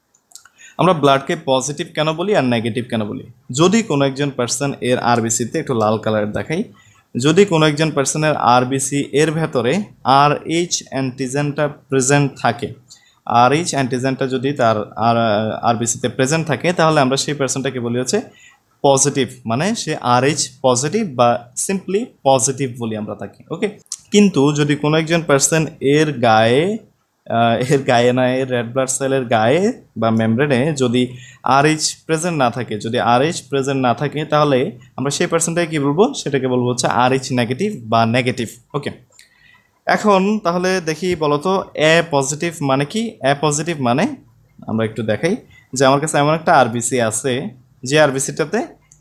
আমরা ব্লাডকে পজিটিভ কেন বলি আর নেগেটিভ কেন বলি? যদি কোনো একজন পার্সন এর আরবিসিতে একটু লাল কালার দেখাই, যদি কোনো একজন পার্সনের আরবিসি এর ভেতরে আর এইচ অ্যান্টিজেনটা প্রেজেন্ট থাকে, আর এইচ অ্যান্টিজেনটা যদি তার আর আরবিসিতে প্রেজেন্ট থাকে তাহলে আমরা সেই পার্সনটাকে বলি হচ্ছে পজিটিভ মানে সে আরএইচ পজিটিভ বা সিম্পলি পজিটিভ বলি আমরা তাকে। ওকে, কিন্তু যদি কোনো একজন পার্সন এর গায়ে এর গায়ে না এর রেড ব্লাড সেলের গায়ে বা মেমব্রেনে যদি আরএইচ প্রেজেন্ট না থাকে, যদি আরএইচ প্রেজেন্ট না থাকে তাহলে আমরা সেই পার্সনটাকে কী বলবো, সেটাকে বলবো হচ্ছে আরএইচ নেগেটিভ বা নেগেটিভ। ওকে, এখন তাহলে দেখি বলতো এ পজিটিভ মানে কি? এ পজিটিভ মানে আমরা একটু দেখাই যে আমার কাছে এমন একটা আরবিসি আছে যে আরবিসিটাতে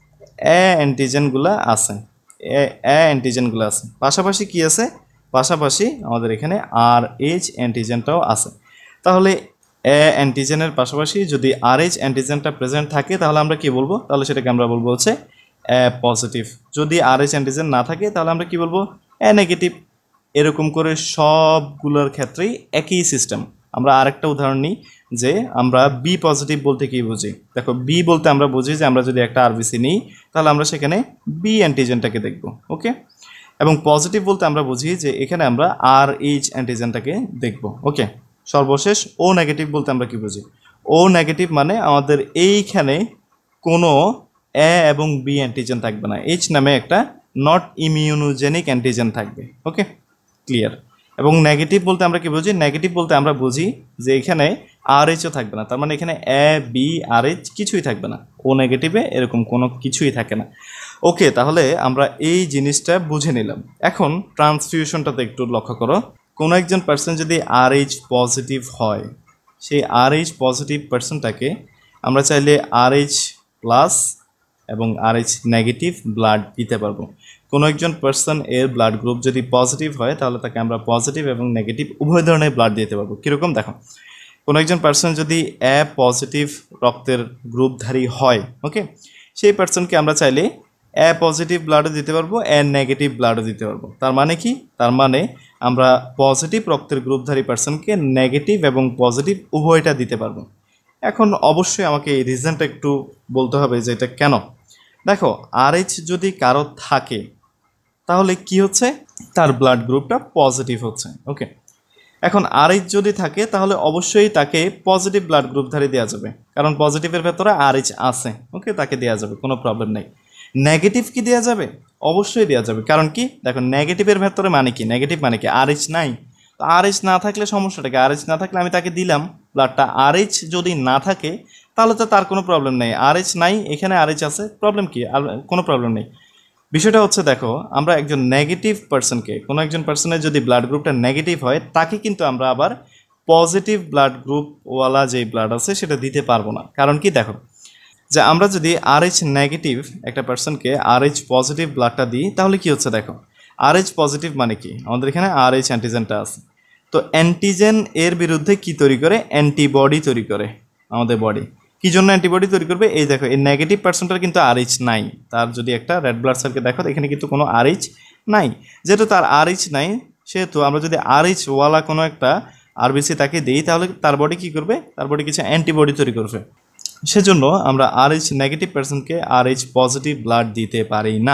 এ অ্যান্টিজেনগুলো আছে, এ এ অ্যান্টিজেনগুলো আছে, পাশাপাশি কি আছে, পাশাপাশি আমাদের এখানে আর এইচ অ্যান্টিজেনটাও আছে। তাহলে এ অ্যান্টিজেনের পাশাপাশি যদি আর এইচ অ্যান্টিজেনটা প্রেজেন্ট থাকে তাহলে আমরা কি বলবো, তাহলে সেটাকে আমরা বলবো হচ্ছে এ পজিটিভ। যদি আর এইচ অ্যান্টিজেন না থাকে তাহলে আমরা কি বলবো, এ নেগেটিভ। এরকম করে সবগুলোর ক্ষেত্রেই একই সিস্টেম। আমরা আরেকটা উদাহরণ নিই যে আমরা বি পজিটিভ বলতে কি বুঝি। দেখো, বি বলতে আমরা বুঝি যে আমরা যদি একটা আরবিসি নিই তাহলে আমরা সেখানে বি অ্যান্টিজেনটাকে দেখব। ওকে, এবং পজিটিভ বলতে আমরা বুঝি যে এখানে আমরা আর এইচ অ্যান্টিজেনটাকে দেখব। ওকে, সর্বশেষ ও নেগেটিভ বলতে আমরা কি বুঝি, ও নেগেটিভ মানে আমাদের এইখানে কোনো এ এবং বি অ্যান্টিজেন থাকবে না, এইচ নামে একটা নট ইমিউনোজেনিক অ্যান্টিজেন থাকবে। ওকে, ক্লিয়ার। এবং নেগেটিভ বলতে আমরা কি বুঝি, নেগেটিভ বলতে আমরা বুঝি যে এখানে আর এইচও থাকবে না, তার মানে এখানে এ বি আর এইচ কিছুই থাকবে না, ও নেগেটিভে এরকম কোনো কিছুই থাকে না। ওকে, তাহলে আমরা এই জিনিসটা বুঝে নিলাম। এখন ট্রান্সফিউশনটাতে একটু লক্ষ্য করো। কোনো একজন পার্সন যদি আর এইচ পজিটিভ হয়, সেই আর এইচ পজিটিভ পার্সনটাকে আমরা চাইলে আর এইচ প্লাস এবং আর এইচ নেগেটিভ ব্লাড দিতে পারবো। কোনো একজন পার্সন এর ব্লাড গ্রুপ যদি পজিটিভ হয় তাহলে তাকে আমরা পজিটিভ এবং নেগেটিভ উভয় ধরনের ব্লাড দিতে পারবো। কীরকম দেখো, কোনো একজন পার্সন যদি এ পজিটিভ রক্তের গ্রুপধারী হয়, ওকে, সেই পার্সনকে আমরা চাইলে এ পজিটিভ ব্লাডও দিতে পারবো, এ নেগেটিভ ব্লাডও দিতে পারবো। তার মানে কি, তার মানে আমরা পজিটিভ রক্তের গ্রুপধারী পার্সনকে নেগেটিভ এবং পজিটিভ উভয়টা দিতে পারবো। এখন অবশ্যই আমাকে এই রিজনটা একটু বলতে হবে যে এটা কেন। দেখো, আরএইচ যদি কারো থাকে তাহলে কি হচ্ছে, তার ব্লাড গ্রুপটা পজিটিভ হচ্ছে। ওকে, এখন আরএইচ যদি থাকে তাহলে অবশ্যই তাকে পজিটিভ ব্লাড গ্রুপধারী দেওয়া যাবে, কারণ পজিটিভের ভেতরে আরএইচ আছে। ওকে, তাকে দেওয়া যাবে, কোনো প্রবলেম নেই। নেগেটিভ কি দেওয়া যাবে? অবশ্যই দেওয়া যাবে। কারণ কি, দেখো নেগেটিভের ভেতরে মানে কি, নেগেটিভ মানে কি আরএইচ নাই। তো আরএইচ না থাকলে সমস্যাটা কি, আরএইচ না থাকলে আমি তাকে দিলাম ব্লাডটা। আরএইচ যদি না থাকে তাহলে তো তার কোনো প্রবলেম নেই, আরএইচ নাই, এখানে আরএইচ আছে, প্রবলেম কি, আর কোনো প্রবলেম নেই। বিষয়টা হচ্ছে দেখো, আমরা একজন নেগেটিভ পার্সনকে, কোনো একজন পার্সনের যদি ব্লাড গ্রুপটা নেগেটিভ হয় তাকে কিন্তু আমরা আবার পজিটিভ ব্লাড গ্রুপওয়ালা যে ব্লাড আছে সেটা দিতে পারবো না। কারণ কি, দেখো যে আমরা যদি আরএইচ নেগেটিভ একটা পার্সনকে আরএইচ পজিটিভ ব্লাডটা দিই তাহলে কি হচ্ছে, দেখো আরএইচ পজিটিভ মানে কি, আমাদের এখানে আরএইচ অ্যান্টিজেনটা আছে। তো অ্যান্টিজেন এর বিরুদ্ধে কি তৈরি করে, অ্যান্টিবডি তৈরি করে আমাদের বডি। কি জন্য অ্যান্টিবডি তৈরি করবে, এই দেখো এই নেগেটিভ পার্সনটার কিন্তু আরএইচ নাই, তার যদি একটা রেড ব্লাড সেলকে দেখো এখানে কিন্তু কোনো আরএইচ নাই। যেহেতু তার আরএইচ নাই সেহেতু আমরা যদি আরএইচ ওয়ালা কোনো একটা আরবিসি তাকে দিই তাহলে তার বডি কী করবে, তার বডি কিছু অ্যান্টিবডি তৈরি করবে। সেজন্য আমরা আরএইচ নেগেটিভ পার্সনকে আরএইচ পজিটিভ ব্লাড দিতে পারি না।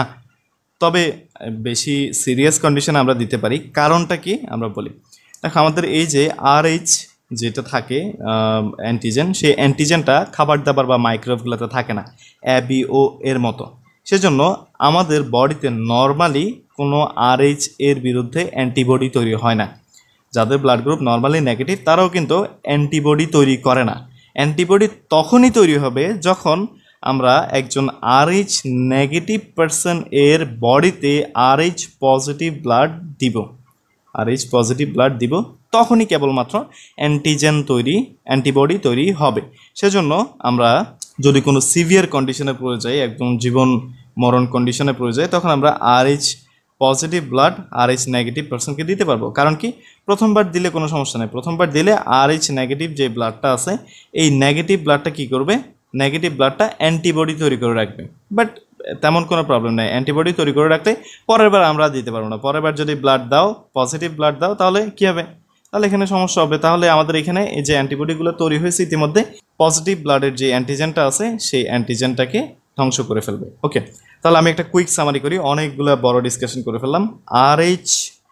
তবে বেশি সিরিয়াস কন্ডিশনে আমরা দিতে পারি। কারণটা কি আমরা বলি, দেখো আমাদের এই যে আরএইচ যেটা থাকে অ্যান্টিজেন, সেই অ্যান্টিজেনটা খাবার দাবার বা মাইক্রোওয়েভগুলোতে থাকে না, এ বি ও এর মতো। সেজন্য আমাদের বডিতে নর্মালি কোনো আরএইচ এর বিরুদ্ধে অ্যান্টিবডি তৈরি হয় না। যাদের ব্লাড গ্রুপ নর্মালি নেগেটিভ তারাও কিন্তু অ্যান্টিবডি তৈরি করে না। অ্যান্টিবডি তখনই তৈরি হবে যখন আমরা একজন আরএইচ নেগেটিভ পার্সন এর বডিতে আরএইচ পজিটিভ ব্লাড দিব, আরএইচ পজিটিভ ব্লাড দিব, তখনই কেবলমাত্র অ্যান্টিজেন তৈরি, অ্যান্টিবডি তৈরি হবে। সেজন্য আমরা যদি কোনো সিভিয়ার কন্ডিশনে পড়ে যাই, একদম জীবন মরণ কন্ডিশনে পড়ে যাই, তখন আমরা Rh positive blood Rh negative পার্সনকে দিতে পারবো। কারণ কি, প্রথমবার দিলে কোনো সমস্যা নেই, প্রথমবার দিলে আরএইচ নেগেটিভ যে ব্লাডটা আছে এই নেগেটিভ ব্লাডটা কী করবে, নেগেটিভ ব্লাডটা অ্যান্টিবডি তৈরি করে রাখবে। বাট তেমন কোনো প্রবলেম নেই, অ্যান্টিবডি তৈরি করে রাখতে পরের বার আমরা দিতে পারবো না। পরের বার যদি ব্লাড দাও, পজিটিভ ব্লাড দাও, তাহলে কী হবে, তাহলে এখানে সমস্যা হবে। তাহলে আমাদের এখানে এই যে অ্যান্টিবডিগুলো তৈরি হয়েছে ইতিমধ্যে পজিটিভ ব্লাডের যে অ্যান্টিজেনটা আছে সেই অ্যান্টিজেনটাকে ধ্বংস করে ফেলবে। ওকে, তাহলে আমি একটা কুইক সামারি করি, অনেকগুলো বড় ডিসকাশন করে ফেললাম। আরএইচ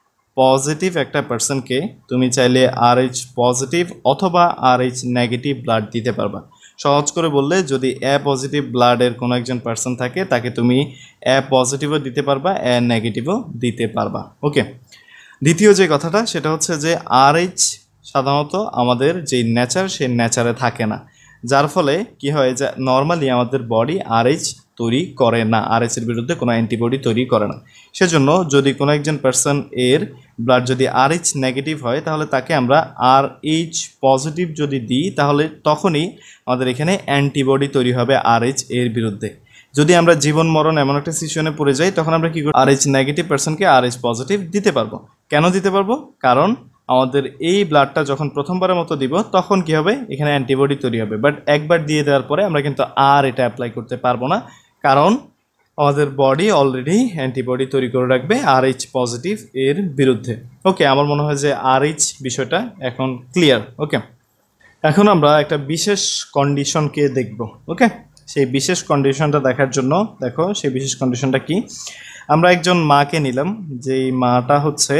পজিটিভ একটা পার্সনকে তুমি চাইলে আরএইচ পজিটিভ অথবা আরএইচ নেগেটিভ ব্লাড দিতে পারবা। সহজ করে বললে যদি এ পজিটিভ ব্লাডের কোনো একজন পার্সন থাকে তাকে তুমি এ পজিটিভও দিতে পারবা, এ নেগেটিভও দিতে পারবা। ওকে, দ্বিতীয় যে কথাটা সেটা হচ্ছে যে আরএইচ সাধারণত আমাদের যে নেচার সেই নেচারে থাকে না, যার ফলে কি হয় যে নর্মালি আমাদের বডি আরএইচ তৈরি করে না, আরএইচ এর বিরুদ্ধে কোনো অ্যান্টিবডি তৈরি করে না। সেজন্য যদি কোনো একজন পার্সন এর ব্লাড যদি আরএইচ নেগেটিভ হয় তাহলে তাকে আমরা আরএইচ পজিটিভ যদি দিই তাহলে তখনই আমাদের এখানে অ্যান্টিবডি তৈরি হবে আরএইচ এর বিরুদ্ধে। যদি আমরা জীবন মরণ এমন একটা সিচুয়েশনে পড়ে যাই তখন আমরা কি করব, আরএইচ নেগেটিভ পার্সনকে আরএইচ পজিটিভ দিতে পারবো। কেন দিতে পারবো? কারণ আমাদের এই ব্লাডটা যখন প্রথমবারের মতো দিব তখন কি হবে, এখানে অ্যান্টিবডি তৈরি হবে, বাট একবার দিয়ে দেওয়ার পরে আমরা কিন্তু আর এটা অ্যাপ্লাই করতে পারবো না, কারণ আমাদের বডি অলরেডি অ্যান্টিবডি তৈরি করে রাখবে আরএইচ পজিটিভ এর বিরুদ্ধে। ওকে, আমার মনে হয় যে আরএইচ বিষয়টা এখন ক্লিয়ার। ওকে, এখন আমরা একটা বিশেষ কন্ডিশনকে দেখব। ওকে, সেই বিশেষ কন্ডিশনটা দেখার জন্য দেখো সেই বিশেষ কন্ডিশনটা কি। আমরা একজন মাকে নিলাম, যেই মাটা হচ্ছে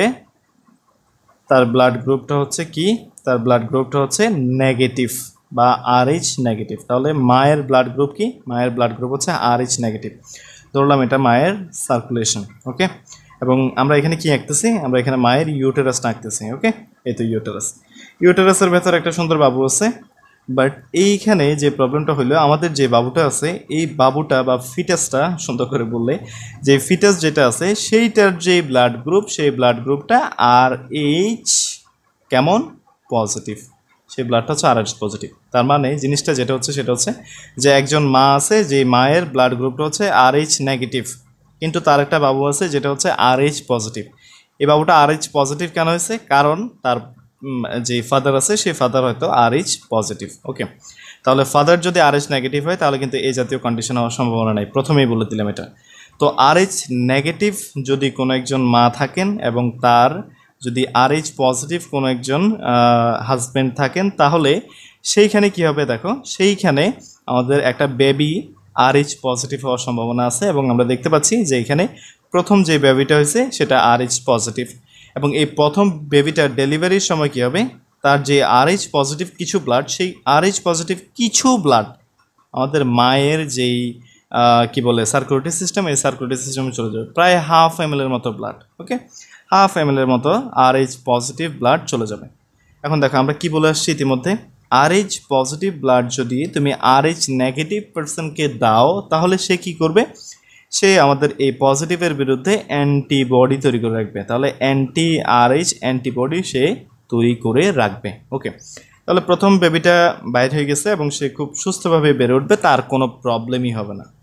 তার ব্লাড গ্রুপটা হচ্ছে কি, তার ব্লাড গ্রুপটা হচ্ছে নেগেটিভ বা আরএইচ নেগেটিভ। তাহলে মায়ের ব্লাড গ্রুপ কি, মায়ের ব্লাড গ্রুপ হচ্ছে আরএইচ নেগেটিভ। ধরলাম এটা মায়ের সার্কুলেশন। ওকে, এবং আমরা এখানে কি আঁকতেছি, আমরা এখানে মায়ের ইউটেরাসটা আঁকতেছি। ওকে, এই তো ইউটেরাস, ইউটেরাসের ভেতর একটা সুন্দর বাবু আছে, বাট এইখানে যে প্রবলেমটা হলো আমাদের যে বাবুটা আছে এই বাবুটা বা ফিটাসটা, সুন্দর করে বললে যে ফিটাস যেটা আছে সেইটার যে ব্লাড গ্রুপ সেই ব্লাড গ্রুপটা আর এইচ কেমন পজিটিভ, সেই ব্লাডটা হচ্ছে আর এইচ পজিটিভ। তার মানে জিনিসটা যেটা হচ্ছে সেটা হচ্ছে যে একজন মা আছে যে মায়ের ব্লাড গ্রুপটা হচ্ছে আর এইচ নেগেটিভ, কিন্তু তার একটা বাবু আছে যেটা হচ্ছে আর এইচ পজিটিভ। এই বাবুটা আর এইচ পজিটিভ কেন হয়েছে? কারণ তার যে ফাদার আছে সেই ফাদার হয়তো আর এইচ পজিটিভ। ওকে, তাহলে ফাদার যদি আর এইচ নেগেটিভ হয় তাহলে কিন্তু এই জাতীয় কন্ডিশন হওয়ার সম্ভাবনা নাই, প্রথমেই বলে দিলাম এটা। তো আর এইচ নেগেটিভ যদি কোনো একজন মা থাকেন এবং তার যদি আর এইচ পজিটিভ কোনো একজন হাজব্যান্ড থাকেন তাহলে সেইখানে কি হবে দেখো, সেইখানে আমাদের একটা বেবি আর এইচ পজিটিভ হওয়ার সম্ভাবনা আছে, এবং আমরা দেখতে পাচ্ছি যে এখানে প্রথম যে বেবিটা হয়েছে সেটা আর এইচ পজিটিভ, এবং এই প্রথম বেবিটার ডেলিভারির সময় কী হবে, তার যে আর এইচ পজিটিভ কিছু ব্লাড, সেই আর এইচ পজিটিভ কিছু ব্লাড আমাদের মায়ের যেই কি বলে সার্কুলেটরি সিস্টেম, এই সার্কুলেটরি সিস্টেমে চলে যাবে, প্রায় হাফ এম এর মতো ব্লাড। ওকে, হাফ এম এর মতো আর এইচ পজিটিভ ব্লাড চলে যাবে। এখন দেখো আমরা কি বলে আসছি ইতিমধ্যে, আর এইচ পজিটিভ ব্লাড যদি তুমি আর এইচ নেগেটিভ পার্সনকে দাও তাহলে সে কি করবে, সে আমাদের এই পজিটিভের বিরুদ্ধে অ্যান্টিবডি তৈরি করে রাখবে। তাহলে অ্যান্টি আর এইচ অ্যান্টিবডি সে তৈরি করে রাখবে। ওকে, তাহলে প্রথম বেবিটা বাইরে হয়ে গেছে এবং সে খুব সুস্থভাবে বেড়ে উঠবে, তার কোনো প্রবলেমই হবে না।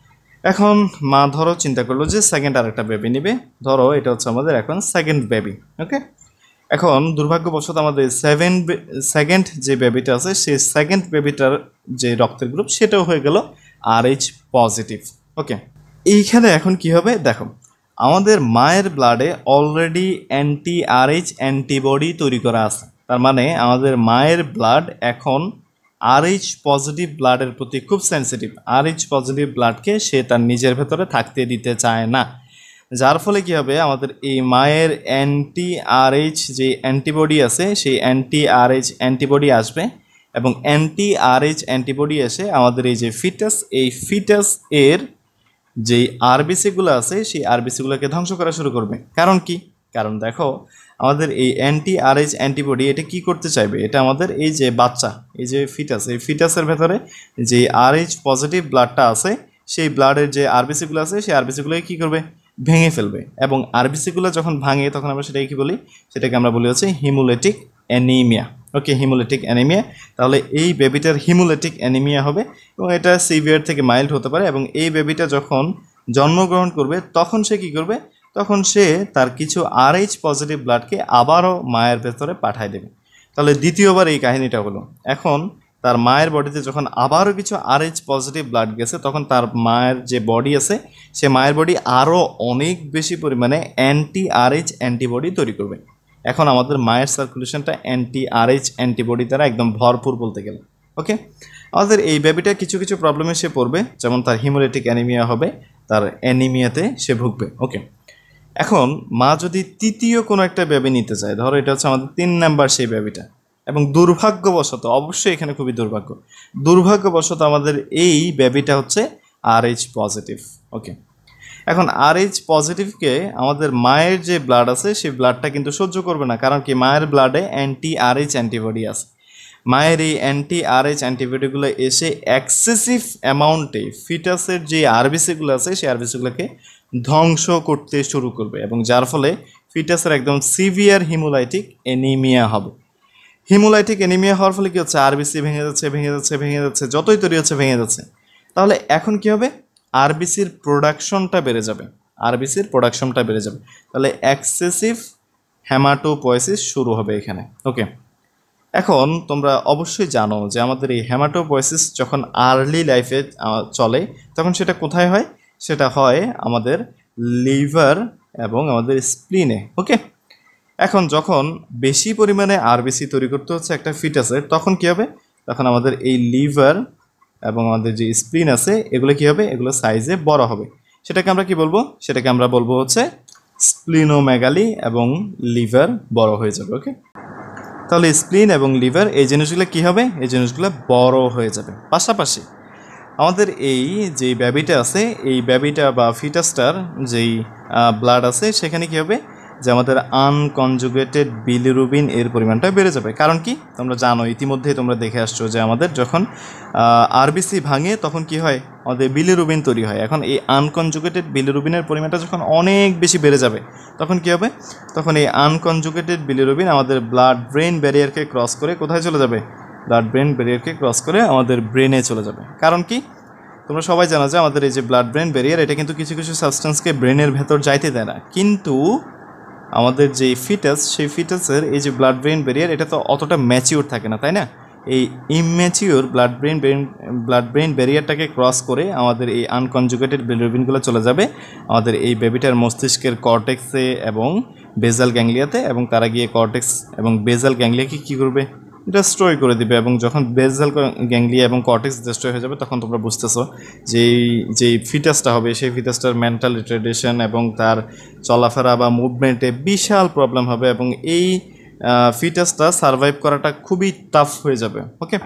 এখন মা ধরো চিন্তা করলো যে সেকেন্ড আর একটা বেবি নেবে, ধরো এটা হচ্ছে আমাদের এখন সেকেন্ড বেবি। ওকে, এখন দুর্ভাগ্যবশত আমাদের সেভেন সেকেন্ড যে বেবিটা আছে সেই সেকেন্ড বেবিটার যে রক্তের গ্রুপ সেটাও হয়ে গেল আর এইচ পজিটিভ। ওকে, এইখানে এখন কি হবে দেখো, আমাদের মায়ের ব্লাডে already anti R H antibody তৈরি করা আছে, তার মানে আমাদের মায়ের ব্লাড এখন আর এইচ পজিটিভ ব্লাডের প্রতি খুব সেন্সিটিভ, আর এইচ পজিটিভ ব্লাডকে সে তার নিজের ভেতরে থাকতে দিতে চায় না, যার ফলে কি হবে আমাদের এই মায়ের অ্যান্টি আর এইচ যে অ্যান্টিবডি আছে সেই অ্যান্টি আর এইচ অ্যান্টিবডি আসবে, এবং অ্যান্টি আর এইচ অ্যান্টিবডি এসে আমাদের এই যে ফিটাস, এই ফিটাস এর যেই আরবিসিগুলো আছে সেই আরবিসিগুলোকে ধ্বংস করা শুরু করবে। কারণ কি? কারণ দেখো আমাদের এই অ্যান্টি আর এইচ অ্যান্টিবডি এটা কি করতে চাইবে, এটা আমাদের এই যে বাচ্চা, এই যে ফিটাস, এই ফিটাসের ভেতরে যে আর এইচ পজিটিভ ব্লাডটা আছে সেই ব্লাডের যে আরবিসিগুলো আছে সেই আরবিসিগুলোকে কী করবে, ভেঙে ফেলবে, এবং আরবিসিগুলো যখন ভাঙে তখন আমরা সেটাকে কী বলি, সেটাকে আমরা বলি হচ্ছে haemolytic anaemia. Okay, haemolytic anaemia. তাহলে এই বেবিটার হিমোলাইটিক অ্যানিমিয়া হবে এবং এটা সিভিয়ার থেকে মাইল্ড হতে পারে, এবং এই বেবিটা যখন জন্মগ্রহণ করবে তখন সে কী করবে, তখন সে তার কিছু আর এইচ পজিটিভ ব্লাডকে আবারও মায়ের ভেতরে পাঠায় দেবে। তাহলে দ্বিতীয়বার এই কাহিনীটা হলো, এখন তার মায়ের বডিতে যখন আবারও কিছু আর এইচ পজিটিভ ব্লাড গেছে তখন তার মায়ের যে বডি আছে সে মায়ের বডি আরও অনেক বেশি পরিমাণে অ্যান্টি আর এইচ অ্যান্টিবডি তৈরি করবে। এখন আমাদের মায়ের সার্কুলেশনটা অ্যান্টি আর এইচ অ্যান্টিবডি দ্বারা একদম ভরপুর বলতে গেলে। ওকে, আমাদের এই বেবিটা কিছু কিছু প্রবলেমে সে পড়বে, যেমন তার হিমোলাইটিক অ্যানিমিয়া হবে, তার অ্যানিমিয়াতে সে ভুগবে। ওকে, এখন মা যদি তৃতীয় কোনো একটা বেবি নিতে চায়, ধরো এটা হচ্ছে আমাদের তিন নাম্বার সেই বেবিটা, এবং দুর্ভাগ্যবশত, অবশ্যই এখানে খুবই দুর্ভাগ্য, দুর্ভাগ্যবশত আমাদের এই বেবিটা হচ্ছে আরএইচ পজিটিভ। ওকে, এখন আরএইচ পজিটিভকে আমাদের মায়ের যে ব্লাড আছে সেই ব্লাডটা কিন্তু সহ্য করবে না, কারণ কি মায়ের ব্লাডে অ্যান্টি আরএইচ অ্যান্টিবডি আছে। মায়ের এই অ্যান্টি আরএইচ অ্যান্টিবডিগুলো এসে এক্সেসিভ অ্যামাউন্টে ফিটাসের যে আরবিসিগুলো আছে সেই আরবিসিগুলোকে ধ্বংস করতে শুরু করবে, এবং যার ফলে ফিটাসের একদম সিভিয়ার হিমোলাইটিক অ্যানিমিয়া হবে। হিমোলাইটিক অ্যানিমিয়া হওয়ার ফলে কী হচ্ছে, আরবিসি ভেঙে যাচ্ছে ভেঙে যাচ্ছে ভেঙে যাচ্ছে, যতই তৈরি হচ্ছে ভেঙে যাচ্ছে। তাহলে এখন কী হবে, আরবিসির প্রোডাকশনটা বেড়ে যাবে, আরবিসির প্রোডাকশনটা বেড়ে যাবে, তাহলে এক্সেসিভ হেমাটোপয়েসিস শুরু হবে এখানে। ওকে, এখন তোমরা অবশ্যই জানো যে আমাদের এই হেমাটোপয়েসিস যখন আর্লি লাইফে চলে তখন সেটা কোথায় হয়, সেটা হয় আমাদের লিভার এবং আমাদের স্প্লিনে। ওকে, এখন যখন বেশি পরিমাণে আরবিসি তৈরি করতে হচ্ছে একটা ফিটাসের, তখন কী হবে, তখন আমাদের এই লিভার এবং আমাদের যে স্প্লিন আছে এগুলো কী হবে, এগুলো সাইজে বড় হবে। সেটাকে আমরা কি বলবো, সেটাকে আমরা বলবো হচ্ছে স্প্লিনোমেগালি, এবং লিভার বড় হয়ে যাবে। ওকে, তাহলে স্প্লিন এবং লিভার এই জিনিসগুলো কী হবে, এই জিনিসগুলো বড় হয়ে যাবে। পাশাপাশি আমাদের এই যে বেবিটা আছে, এই বেবিটা বা ফিটাসটার যেই ব্লাড আছে সেখানে কী হবে, যে আমাদের আনকনজুগেটেড বিলিরুবিন এর পরিমাণটা বেড়ে যাবে। কারণ কি, তোমরা জানো ইতিমধ্যেই তোমরা দেখে আসছো যে আমাদের যখন আরবিসি ভাঙে তখন কি হয়, আমাদের বিলিরুবিন তৈরি হয়। এখন এই আনকনজুগেটেড বিলিরুবিনের পরিমাণটা যখন অনেক বেশি বেড়ে যাবে তখন কি হবে, তখন এই আনকনজুগেটেড বিলিরুবিন আমাদের ব্লাড ব্রেন ব্যারিয়ারকে ক্রস করে কোথায় চলে যাবে, ব্লাড ব্রেন ব্যারিয়ারকে ক্রস করে আমাদের ব্রেনে চলে যাবে। কারণ কি, তোমরা সবাই জানো যে আমাদের এই যে ব্লাড ব্রেন ব্যারিয়ার এটা কিন্তু কিছু কিছু সাবস্টেন্সকে ব্রেনের ভেতর যাইতে দেয় না, কিন্তু আমাদের যে ফিটাস সেই ফিটাসের এই যে ব্লাড ব্রেন ব্যারিয়ার এটা তো অতটা ম্যাচিওর থাকে না, তাই না? এই immature blood brain brain blood brain ব্যারিয়ারটাকে ক্রস করে আমাদের এই আনকনজুগেটেড বিলিরুবিনগুলো চলে যাবে আমাদের এই বেবিটার মস্তিষ্কের কর্টেক্সে এবং বেজাল গ্যাংলিয়াতে, এবং তারা গিয়ে কর্টেক্স এবং বেজাল গ্যাংলিয়াকে কী করবে, ডিস্ট্রয় করে দিবে। এবং যখন বেজাল গ্যাংলিয়া এবং কর্টেক্স ডিস্ট্রয় হয়ে যাবে তখন তোমরা বুঝতেছো যেই যেই ফিটাসটা হবে সেই ফিটাসটার মেন্টাল রিটার্ডেশন এবং তার চলাফেরা বা মুভমেন্টে বিশাল প্রবলেম হবে, এবং এই ফিটাসটা সারভাইভ করাটা খুবই টাফ হয়ে যাবে। ওকে,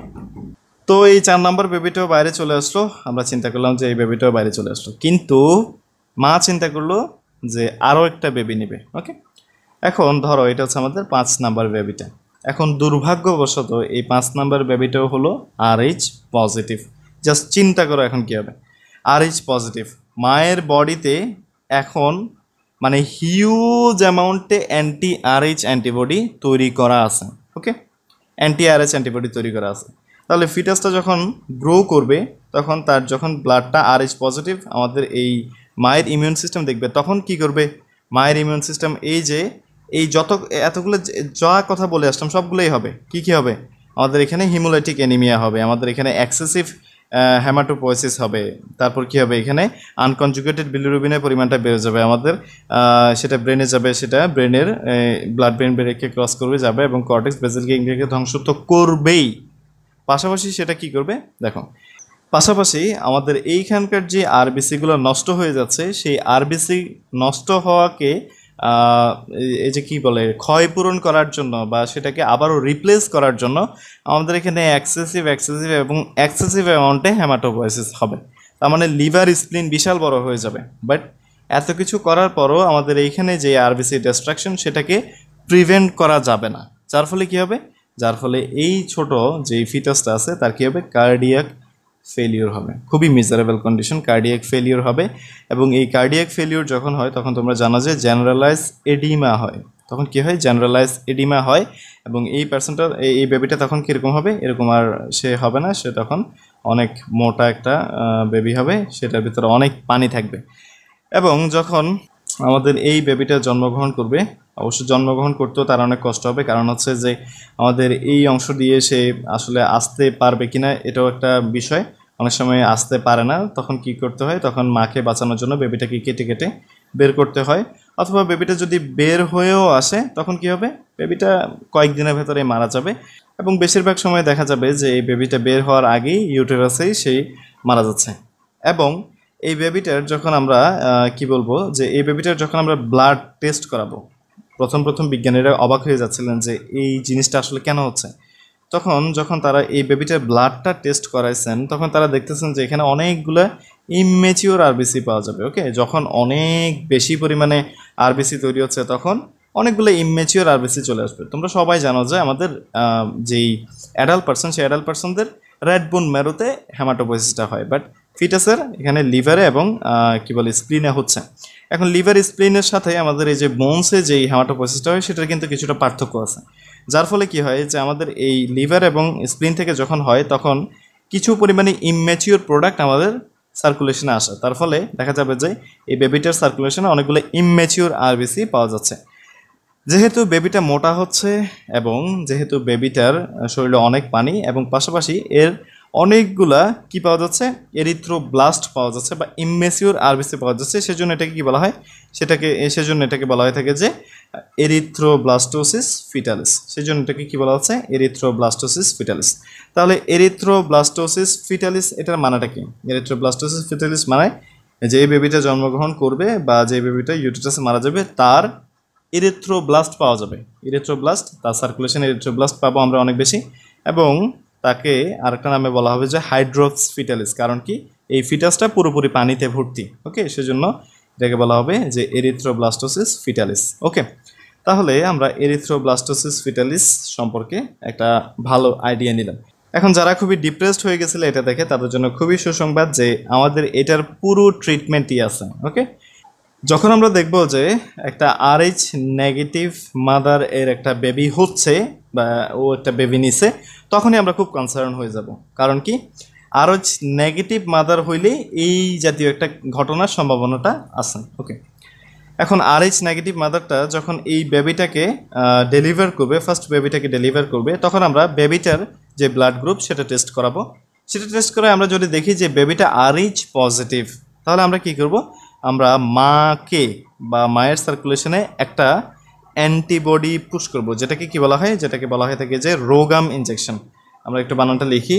তো এই চার নাম্বার বেবিটাও বাইরে চলে আসলো, আমরা চিন্তা করলাম যে এই বেবিটাও বাইরে চলে আসলো, কিন্তু মা চিন্তা করলো যে আরও একটা বেবি নেবে। ওকে, এখন ধরো এটা হচ্ছে আমাদের পাঁচ নাম্বার বেবিটা। এখন দুর্ভাগ্যবশত এই পাঁচ নাম্বার বেবিটাও হলো আরএইচ পজিটিভ। জাস্ট চিন্তা করো এখন কী হবে, আরএইচ পজিটিভ, মায়ের বডিতে এখন মানে হিউজ অ্যামাউন্টে অ্যান্টি আরএইচ অ্যান্টিবডি তৈরি করা আছে। ওকে, অ্যান্টি আরএইচ অ্যান্টিবডি তৈরি করা আছে। তাহলে ফিটাসটা যখন গ্রো করবে তখন তার যখন ব্লাডটা আরএইচ পজিটিভ, আমাদের এই মায়ের ইমিউন সিস্টেম দেখবে, তখন কি করবে, মায়ের ইমিউন সিস্টেম এই যে এই যত এতগুলো যা কথা বলে আসলাম সবগুলোই হবে, কি কি হবে, আমাদের এখানে হিমোলাইটিক অ্যানিমিয়া হবে, আমাদের এখানে এক্সেসিভ হেমাটোপয়েসিস হবে, তারপর কি হবে, এখানে আনকনজুগেটেড বিলিরুবিনের পরিমাণটা বেড়ে যাবে, আমাদের সেটা ব্রেনে যাবে, সেটা ব্রেনের ব্লাড ব্রেন ব্যারিয়ারকে ক্রস করবে যাবে, এবং কর্টেক্স বেজাল গ্যাংলিয়াকে ধ্বংস তো করবেই, পাশাপাশি সেটা কি করবে দেখো, পাশাপাশি আমাদের এইখানকার যে আরবিসিগুলো নষ্ট হয়ে যাচ্ছে সেই আরবিসি নষ্ট হওয়াকে এই যে কী বলে ক্ষয়পূরণ করার জন্য বা সেটাকে আবারও রিপ্লেস করার জন্য আমাদের এখানে এক্সেসিভ এক্সেসিভ এবং এক্সেসিভ অ্যামাউন্টে হেমাটোপয়েসিস হবে। তার মানে লিভার স্প্লিন বিশাল বড় হয়ে যাবে। বাট এত কিছু করার পরও আমাদের এইখানে যে আরবিসি ডিস্ট্রাকশন সেটাকে প্রিভেন্ট করা যাবে না, যার ফলে কী হবে, যার ফলে এই ছোট যে ফিটাসটা আছে তার কী হবে, কার্ডিয়াক ফেলিওর হবে, খুবই মিজারেবল কন্ডিশন, কার্ডিয়াক ফেলিওর হবে। এবং এই কার্ডিয়াক ফেলিওর যখন হয় তখন তোমরা জানো যে জেনারেলাইজ এডিমা হয়, তখন কি হয়, জেনারেলাইজ এডিমা হয়, এবং এই পার্সনটা এই বেবিটা তখন কীরকম হবে, এরকম আর সে হবে না, সে তখন অনেক মোটা একটা বেবি হবে, সেটার ভিতরে অনেক পানি থাকবে। এবং যখন আমাদের এই বেবিটা জন্মগ্রহণ করবে, অবশ্য জন্মগ্রহণ করতেও তার অনেক কষ্ট হবে, কারণ হচ্ছে যে আমাদের এই অংশ দিয়ে সে আসলে আসতে পারবে কিনা এটাও একটা বিষয়, অনেক সময় আসতে পারে না, তখন কি করতে হয়, তখন মাকে বাঁচানোর জন্য বেবিটাকে কেটে কেটে বের করতে হয়, অথবা বেবিটা যদি বের হয়েও আসে তখন কি হবে, বেবিটা কয়েকদিনের ভেতরে মারা যাবে, এবং বেশিরভাগ সময় দেখা যাবে যে এই বেবিটা বের হওয়ার আগেই ইউটেরাসেই সেই মারা যাচ্ছে। এবং এই বেবিটার যখন আমরা কি বলবো যে এই বেবিটার যখন আমরা ব্লাড টেস্ট করাবো, প্রথম প্রথম বিজ্ঞানীরা অবাক হয়ে যাচ্ছিলেন যে এই জিনিসটা আসলে কেন হচ্ছে। তখন যখন তারা এই বেবিটার ব্লাডটা টেস্ট করাইছেন তখন তারা দেখতেছেন যে এখানে অনেকগুলা ইমম্যাচিওর আরবিসি পাওয়া যাবে। ওকে, যখন অনেক বেশি পরিমাণে আরবিসি তৈরি হচ্ছে তখন অনেকগুলো ইমম্যাচিওর আরবিসি চলে আসবে। তোমরা সবাই জানো যে আমাদের যেই অ্যাডাল্ট পার্সন সেই অ্যাডাল্ট পার্সনদের রেড বোন ম্যারোতে হেমাটোপোয়েসিসটা হয়, বাট ফিটাসের এখানে লিভারে এবং কি বলে স্প্লিনে হচ্ছে। এখন লিভার স্প্লিনের সাথে আমাদের এই যে বোনসে যেই হেমাটোপোয়েসিসটা হয় সেটার কিন্তু কিছুটা পার্থক্য আছে, যার ফলে কি হয় যে আমাদের এই লিভার এবং স্প্লিন থেকে যখন হয় তখন কিছু পরিমাণে ইমম্যাচিওর প্রোডাক্ট আমাদের সার্কুলেশনে আসে, তার ফলে দেখা যাবে যে এই বেবিটার সার্কুলেশনে অনেকগুলো ইমম্যাচিওর আরবিসি পাওয়া যাচ্ছে। যেহেতু বেবিটা মোটা হচ্ছে এবং যেহেতু বেবিটার শরীরে অনেক পানি এবং পাশাপাশি এর অনেকগুলা কি পাওয়া যাচ্ছে, এরিথ্রোব্লাস্ট পাওয়া যাচ্ছে বা ইমম্যাচিওর আরবিসি পাওয়া যাচ্ছে, সেজন্য এটাকে কি বলা হয়, সেটাকে সেজন্য এটাকে বলা হয়ে থাকে যে এরিথ্রোব্লাস্টোসিস ফিটালিস। সেজন্য এটাকে কি বলা হচ্ছে, এরিথ্রোব্লাস্টোসিস ফিটালিস। তাহলে এরিথ্রোব্লাস্টোসিস ফিটালিস এটার মানেটা কি? এরিথ্রোব্লাস্টোসিস ফিটালিস মানে যে বেবিটা জন্মগ্রহণ করবে বা যে বেবিটা ইউটেরাসে মারা যাবে তার ইরিথ্রোব্লাস্ট পাওয়া যাবে। ইরিথ্রোব্লাস্ট, তার সার্কুলেশন ইরিথ্রোব্লাস্ট পাবো আমরা অনেক বেশি, এবং তাকে আরেকটা নামে বলা হবে যে হাইড্রোক্স ফিটালিস। কারণ কি, এই ফিটাসটা পুরোপুরি পানিতে ভর্তি। ওকে, সেজন্য এটাকে বলা হবে যে এরিথ্রোব্লাস্টোসিস ফিটালিস। ওকে, তাহলে আমরা এরিথ্রোব্লাস্টোসিস ফিটালিস সম্পর্কে একটা ভালো আইডিয়া নিলাম। এখন যারা খুবই ডিপ্রেসড হয়ে গেছিল এটা দেখে তাদের জন্য খুবই সুসংবাদ যে আমাদের এটার পুরো ট্রিটমেন্টই আছে। ওকে, যখন আমরা দেখব যে একটা আরএইচ নেগেটিভ মাদার এর একটা বেবি হচ্ছে বা ও একটা বেবি নিছে, তখনই আমরা খুব কনসার্ন হয়ে যাব। কারণ কি, আরএইচ নেগেটিভ মাদার হইলে এই জাতীয় একটা ঘটনার সম্ভাবনাটা আছে। ওকে, এখন আরএইচ নেগেটিভ মাদারটা যখন এই বেবিটাকে ডেলিভার করবে, ফার্স্ট বেবিটাকে ডেলিভার করবে, তখন আমরা বেবিটার যে ব্লাড গ্রুপ সেটা টেস্ট করাবো। সেটা টেস্ট করে আমরা যদি দেখি যে বেবিটা আরএইচ পজিটিভ, তাহলে আমরা কি করব, আমরা মাকে বা মায়ের সার্কুলেশনে একটা অ্যান্টিবডি পুশ করব, যেটাকে কি বলা হয়, যেটাকে বলা হয়ে থাকে যে রোগাম ইনজেকশন। আমরা একটু বানানটা লিখি,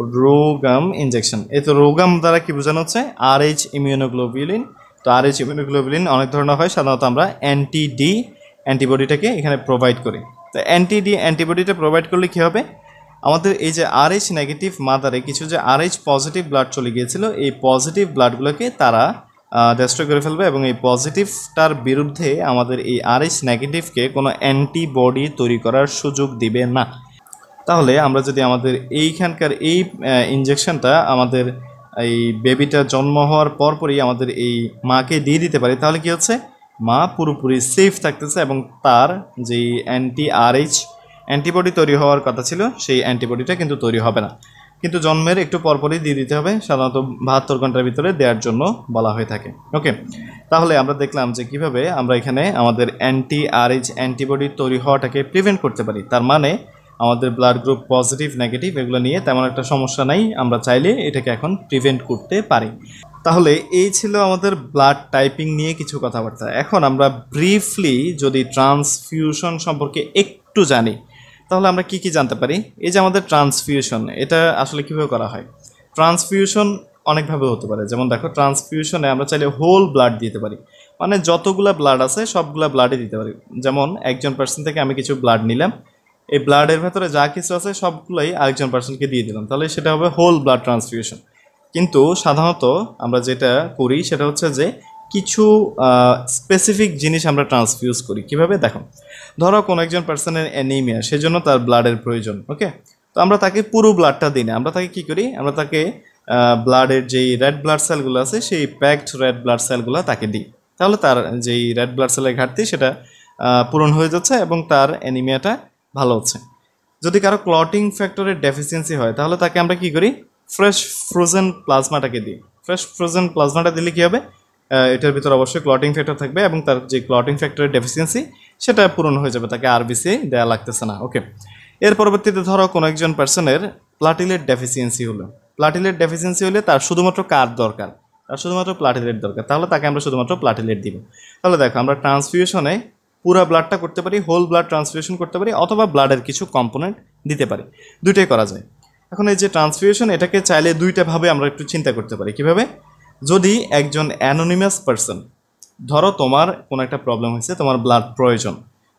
রোগাম ইনজেকশন। এই তো রোগাম দ্বারা কি বোঝানো হচ্ছে, আরএইচ ইমিউনোগ্লোবুলিন। তো আরএইচ ইমিউনোগ্লোবুলিন অনেক ধরনের হয়, সাধারণত আমরা অ্যান্টি ডি অ্যান্টিবডিটাকে এখানে প্রোভাইড করি। তো অ্যান্টি ডি অ্যান্টিবডিটা প্রোভাইড করলে কী হবে, আমাদের এই যে আরএইচ নেগেটিভ মাদারে কিছু যে আরএইচ পজিটিভ ব্লাড চলে গিয়েছিল, এই পজিটিভ ব্লাডগুলোকে তারা ডেস্ট্রয় করে ফেলবে এবং এই পজিটিভটার বিরুদ্ধে আমাদের এই আরএইচ নেগেটিভকে কোনো অ্যান্টিবডি তৈরি করার সুযোগ দিবে না। তাহলে আমরা যদি আমাদের এইখানকার এই ইনজেকশনটা আমাদের এই বেবিটা জন্ম হওয়ার পরপরই আমাদের এই মাকে দিয়ে দিতে পারি, তাহলে কি হচ্ছে, মা পুরোপুরি সেফ থাকতেছে এবং তার যেই অ্যান্টি আরএইচ অ্যান্টিবডি তৈরি হওয়ার কথা ছিল সেই অ্যান্টিবডিটা কিন্তু তৈরি হবে না। কিন্তু জন্মের একটু পরপরই দিয়ে দিতে হবে, সাধারণত বাহাত্তর ঘন্টার ভিতরে দেওয়ার জন্য বলা হয়ে থাকে। ওকে, তাহলে আমরা দেখলাম যে কিভাবে আমরা এখানে আমাদের অ্যান্টি আরএইচ অ্যান্টিবডি তৈরি হওয়াটাকে প্রিভেন্ট করতে পারি। তার মানে আমাদের ব্লাড গ্রুপ পজিটিভ নেগেটিভ এগুলো নিয়ে তেমন একটা সমস্যা নাই, আমরা চাইলে এটাকে এখন প্রিভেন্ট করতে পারি। তাহলে এই ছিল আমাদের ব্লাড টাইপিং নিয়ে কিছু কথাবার্তা। এখন আমরা ব্রিফলি যদি ট্রান্সফিউশন সম্পর্কে একটু জানি তাহলে আমরা কি কি জানতে পারি। এই যে আমাদের ট্রান্সফিউশন, এটা আসলে কীভাবে করা হয়। ট্রান্সফিউশন অনেকভাবে হতে পারে, যেমন দেখো ট্রান্সফিউশনে আমরা চাইলে হোল ব্লাড দিতে পারি, মানে যতগুলা ব্লাড আছে সবগুলা ব্লাডে দিতে পারি। যেমন একজন পার্সন থেকে আমি কিছু ব্লাড নিলাম, এই ব্লাডের ভেতরে যা কিছু আছে সবগুলাই আরেকজন পার্সনকে দিয়ে দিলাম, তাহলে সেটা হবে হোল ব্লাড ট্রান্সফিউশন। কিন্তু সাধারণত আমরা যেটা করি সেটা হচ্ছে যে কিছু স্পেসিফিক জিনিস আমরা ট্রান্সফিউজ করি। কিভাবে দেখো, ধরো কোনো একজন পার্সনের অ্যানিমিয়া, সেজন্য তার ব্লাডের প্রয়োজন। ওকে, তো আমরা তাকে পুরো ব্লাডটা দিই না, আমরা তাকে কি করি, আমরা তাকে ব্লাডের যেই রেড ব্লাড সেলগুলো আছে সেই প্যাকড রেড ব্লাড সেলগুলো তাকে দিই, তাহলে তার যেই রেড ব্লাড সেলের ঘাটতি সেটা পূরণ হয়ে যাচ্ছে এবং তার অ্যানিমিয়াটা ভালো হচ্ছে। যদি কারো ক্লটিং ফ্যাক্টরের ডেফিসিয়েন্সি হয় তাহলে তাকে আমরা কি করি, ফ্রেশ ফ্রোজেন প্লাজমাটাকে দিই। ফ্রেশ ফ্রোজেন প্লাজমাটা দিলে কী হবে, এটার ভিতরে অবশ্যই ক্লটিং ফ্যাক্টর থাকবে এবং তার যে ক্লটিং ফ্যাক্টরের ডেফিসিয়েন্সি সেটা পূরণ হয়ে যাবে, তাকে আরবিসি দেওয়া লাগতেছে না। ওকে, এর পরবর্তীতে ধরো কোনো একজন পার্সনের প্লাটিলেট ডেফিসিয়েন্সি হলো, প্লাটিলেট ডেফিসিয়েন্সি হলে তার শুধুমাত্র কার দরকার, তার শুধুমাত্র প্লাটিলেট দরকার, তাহলে তাকে আমরা শুধুমাত্র প্লাটিলেট দিব। তাহলে দেখো আমরা ট্রান্সফিউশনে পুরো ব্লাডটা করতে পারি, হোল ব্লাড ট্রান্সফিউশন করতে পারি, অথবা ব্লাডের কিছু কম্পোনেন্ট দিতে পারি, দুইটাই করা যায়। এখন এই যে ট্রান্সফিউশন, এটাকে চাইলে দুইটাভাবে আমরা একটু চিন্তা করতে পারি। কিভাবে, যদি একজন অ্যানোনিমাস পার্সন, ধরো তোমার কোনো একটা প্রবলেম হয়েছে, তোমার ব্লাড প্রয়োজন,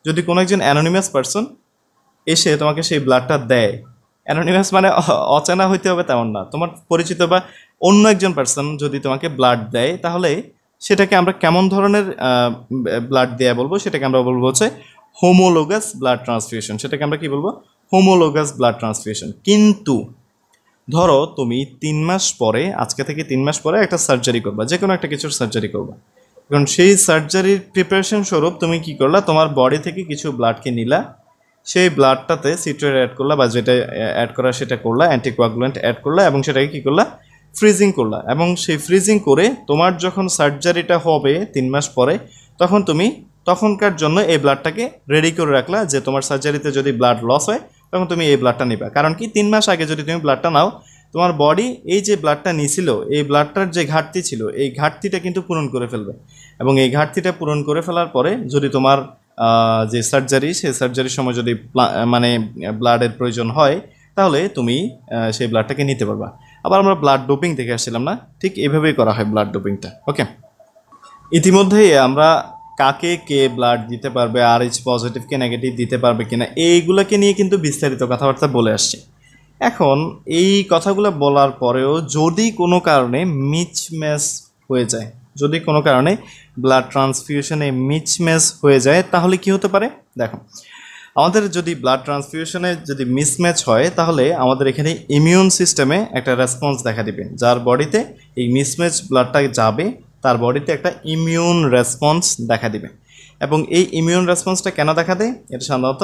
যদি কোনো একজন অ্যানোনিমাস পারসন এসে তোমাকে সেই ব্লাডটা দেয়, অ্যানোনিমাস মানে অচেনা হইতে হবে তেমন না, তোমার পরিচিত বা অন্য একজন পারসন যদি তোমাকে ব্লাড দেয়, তাহলে সেটাকে আমরা কেমন ধরনের ব্লাড দেয়া বলবো? সেটাকে আমরা বলবো হচ্ছে হোমোলোগাস ব্লাড ট্রান্সফিউশন। সেটাকে আমরা কি বলবো? Homologous blood transfusion. কিন্তু ধরো তুমি তিন মাস পরে, আজকে থেকে তিন মাস পরে একটা সার্জারি করবা, যে কোনো একটা কিছুর সার্জারি করবা। কারণ সেই সার্জারির প্রিপারেশন স্বরূপ তুমি কি করলা, তোমার বডি থেকে কিছু ব্লাডকে নিলা, সেই ব্লাডটাতে সিট্রেট অ্যাড করলা, বা যেটা অ্যাড করা সেটা করলা, অ্যান্টিকোয়াগুলেন্ট অ্যাড করলা, এবং সেটাকে কী করলা, ফ্রিজিং করলা। এবং সেই ফ্রিজিং করে তোমার যখন সার্জারিটা হবে তিন মাস পরে, তখন তুমি তখনকার জন্য এই ব্লাডটাকে রেডি করে রাখলা, যে তোমার সার্জারিতে যদি ব্লাড লস হয় তখন তুমি এই ব্লাডটা নিবা। কারণ কি, তিন মাস আগে যদি তুমি ব্লাডটা নাও, তোমার বডি এই যে ব্লাডটা নিয়েছিল, এই ব্লাডটার যে ঘাটতি ছিল, এই ঘাটতিটা কিন্তু পূরণ করে ফেলবে। এবং এই ঘাটতিটা পূরণ করে ফেলার পরে যদি তোমার যে সার্জারি, সেই সার্জারির সময় যদি মানে ব্লাডের প্রয়োজন হয়, তাহলে তুমি সেই ব্লাডটাকে নিতে পারবা। আবার আমরা ব্লাড ডোপিং দেখে আসছিলাম না, ঠিক এভাবেই করা হয় ব্লাড ডোপিংটা। ওকে, ইতিমধ্যেই আমরা কাকে কে ব্লাড দিতে পারবে, আর এইচ পজিটিভ কে নেগেটিভ দিতে পারবে কিনা, এইগুলোকে নিয়ে কিন্তু বিস্তারিত কথাবার্তা বলে আসছে। এখন এই কথাগুলো বলার পরেও যদি কোনো কারণে মিচম্যাচ হয়ে যায়, যদি কোনো কারণে ব্লাড ট্রান্সফিউশনে মিচম্যাচ হয়ে যায়, তাহলে কি হতে পারে? দেখো, আমাদের যদি ব্লাড ট্রান্সফিউশনে যদি মিসম্যাচ হয়, তাহলে আমাদের এখানে ইমিউন সিস্টেমে একটা রেসপন্স দেখা দিবে। যার বডিতে এই মিসম্যাচ ব্লাডটা যাবে, তার বডিতে একটা ইমিউন রেসপন্স দেখা দিবে। এবং এই ইমিউন রেসপন্সটা কেন দেখা দেয়? এটা সাধারণত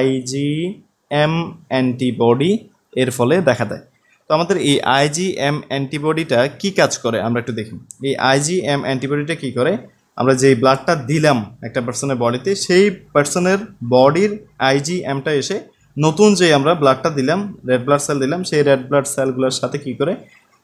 আইজিএম অ্যান্টিবডি এর ফলে দেখা দেয়। তো আমাদের এই আইজিএম অ্যান্টিবডিটা কি কাজ করে আমরা একটু দেখি। এই আইজিএম অ্যান্টিবডিটা কি করে, আমরা যেই ব্লাডটা দিলাম একটা পার্সনের বডিতে, সেই পার্সনের বডির আইজিএমটা এসে নতুন যে আমরা ব্লাডটা দিলাম, রেড ব্লাড সেল দিলাম, সেই রেড ব্লাড সেলগুলোর সাথে কি করে,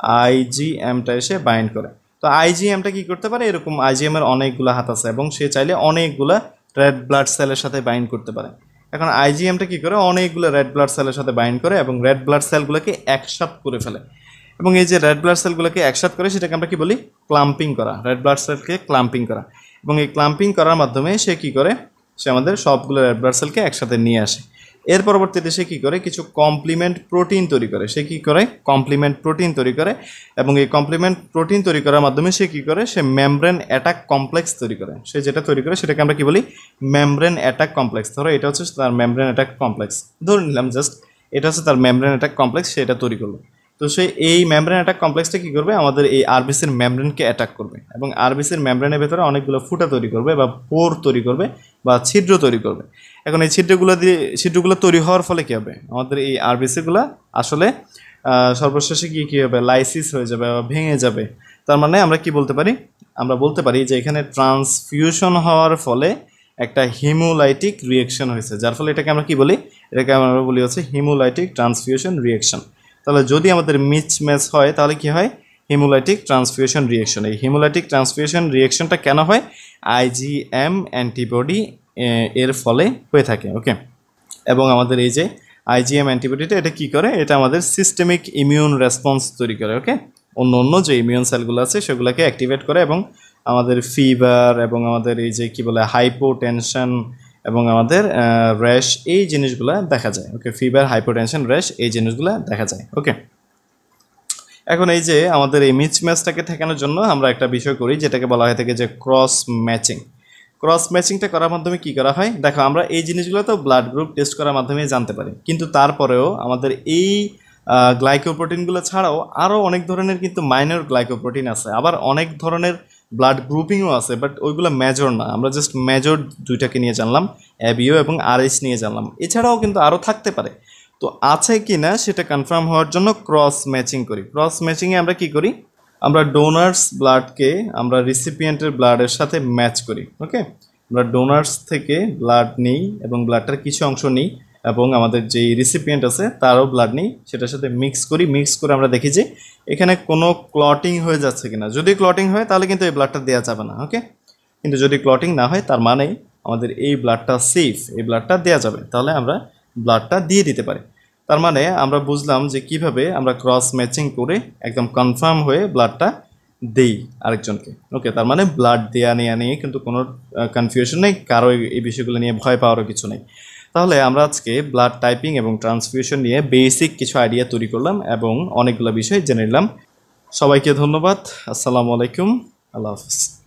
আইজিএমটা এসে বাইন্ড করে। তো আইজিএমটা কি করতে পারে, এরকম আইজিএম এর অনেকগুলো হাত আছে এবং সে চাইলে অনেকগুলা রেড ব্লাড সেলের সাথে বাইন্ড করতে পারে। এখন আইজিএমটা কি করে, অনেকগুলো রেড ব্লাড সেলের সাথে বাইন্ড করে এবং রেড ব্লাড সেলগুলোকে একসাথে করে ফেলে। এবং এই যে রেড ব্লাড সেলগুলোকে একসাথে করে, সেটাকে আমরা কি বলি, ক্লাম্পিং করা। রেড ব্লাড সেলকে ক্লাম্পিং করা। এবং এই ক্লাম্পিং করার মাধ্যমে সে কি করে, সে আমাদের সবগুলো রেড ব্লাড সেলকে একসাথে নিয়ে আসে। এর পরবর্তীতে সে কী করে, কিছু কমপ্লিমেন্ট প্রোটিন তৈরি করে। সে কী করে, কমপ্লিমেন্ট প্রোটিন তৈরি করে। এবং এই কমপ্লিমেন্ট প্রোটিন তৈরি করার মাধ্যমে সে কী করে, সে মেমব্রেন অ্যাটাক কমপ্লেক্স তৈরি করে। সে যেটা তৈরি করে সেটাকে আমরা কি বলি, মেমব্রেন অ্যাটাক কমপ্লেক্স। ধরো এটা হচ্ছে তার মেমব্রেন অ্যাটাক কমপ্লেক্স, ধরে নিলাম জাস্ট এটা হচ্ছে তার মেমব্রেন অ্যাটাক কমপ্লেক্স, সে এটা তৈরি করলো। তো সে এই মেমব্রেন অ্যাটাক কমপ্লেক্সটা কী করবে, আমাদের এই আরবিসির মেমব্রেনকে অ্যাটাক করবে এবং আরবিসির মেমব্রেনের ভেতরে অনেকগুলো ফুটা তৈরি করবে বা পোর তৈরি করবে বা ছিদ্র তৈরি করবে। এখন এই ছিদ্রগুলো দিয়ে ছিদ্রগুলো তৈরি হওয়ার ফলে কী হবে, আমাদের এই আরবিসিগুলো আসলে সর্বশেষে গিয়ে কী হবে, লাইসিস হয়ে যাবে বা ভেঙে যাবে। তার মানে আমরা কি বলতে পারি, আমরা বলতে পারি যে এখানে ট্রান্সফিউশন হওয়ার ফলে একটা হিমোলাইটিক রিয়েকশন হয়েছে, যার ফলে এটাকে আমরা কি বলি, এটাকে আমরা বলি হচ্ছে হিমোলাইটিক ট্রান্সফিউশন রিয়েকশন। তাহলে যদি আমাদের মিচম্যাচ হয় তাহলে কি হয়, হিমোলাইটিক ট্রান্সফিউশন রিয়েকশন। এই হিমোলাইটিক ট্রান্সফিউশন রিয়েকশনটা কেন হয়, আইজিএম অ্যান্টিবডি এর ফলে হয়ে থাকে। ওকে, এবং আমাদের এই যে আইজিএম অ্যান্টিবডিটা এটা কি করে, এটা আমাদের সিস্টেমিক ইমিউন রেসপন্স তৈরি করে। ওকে, অন্য অন্য যে ইমিউন সেলগুলো আছে সেগুলোকে অ্যাক্টিভেট করে এবং আমাদের ফিভার এবং আমাদের এই যে কি বলে হাইপোটেনশন এবং আমাদের র্যাশ, এই জিনিসগুলো দেখা যায়। ওকে, ফিভার, হাইপোটেনশন, র্যাশ, এই জিনিসগুলো দেখা যায়। ওকে, এখন এই যে আমাদের এই মিচম্যাচটাকে ঠেকানোর জন্য আমরা একটা বিষয় করি যেটাকে বলা হয় থাকে যে ক্রস ম্যাচিং। ক্রস ম্যাচিংটা করার মাধ্যমে কি করা হয়, দেখো আমরা এই জিনিসগুলো তো ব্লাড গ্রুপ টেস্ট করার মাধ্যমে জানতে পারি, কিন্তু তারপরেও আমাদের এই গ্লাইকোপ্রোটিনগুলো ছাড়াও আরও অনেক ধরনের কিন্তু মাইনর গ্লাইকোপ্রোটিন আছে, আবার অনেক ধরনের ব্লাড গ্রুপিংও আছে, বাট ওইগুলো মেজর না। আমরা জাস্ট মেজর দুইটাকে নিয়ে জানলাম, অ্যাবিও এবং আরএইচ নিয়ে জানলাম, এছাড়াও কিন্তু আরও থাকতে পারে। তো আছে কি না সেটা কনফার্ম হওয়ার জন্য ক্রস ম্যাচিং করি। ক্রস ম্যাচিংয়ে আমরা কি করি, আমরা ডোনার্স ব্লাডকে আমরা রিসিপিয়েন্টের ব্লাডের সাথে ম্যাচ করি। ওকে, আমরা ডোনার্স থেকে ব্লাড নিই এবং ব্লাডটার কিছু অংশ নিই এবং আমাদের যেই রিসিপিয়েন্ট আছে তারও ব্লাড নিই, সেটার সাথে মিক্স করি। মিক্স করে আমরা দেখি যে এখানে কোনো ক্লটিং হয়ে যাচ্ছে কিনা। যদি ক্লটিং হয় তাহলে কিন্তু এই ব্লাডটা দেওয়া যাবে না। ওকে, কিন্তু যদি ক্লটিং না হয় তার মানে আমাদের এই ব্লাডটা সেফ, এই ব্লাডটা দেওয়া যাবে, তাহলে আমরা ব্লাডটা দিয়ে দিতে পারি। তার মানে আমরা বুঝলাম যে কিভাবে আমরা ক্রস ম্যাচিং করে একদম কনফার্ম হয়ে ব্লাডটা দেই আরেকজনকে। ওকে, তার মানে ব্লাড দেয়া নেওয়া নিয়ে কিন্তু কোনো কনফিউশন নেই, কারো এই বিষয়গুলো নিয়ে ভয় পাওয়ারও কিছু নেই। তাহলে আমরা আজকে ব্লাড টাইপিং এবং ট্রান্সফিউশন নিয়ে বেসিক কিছু আইডিয়া তৈরি করলাম এবং অনেকগুলো বিষয় জেনে নিলাম। সবাইকে ধন্যবাদ। আসসালামু আলাইকুম। আল্লাহ হাফিজ।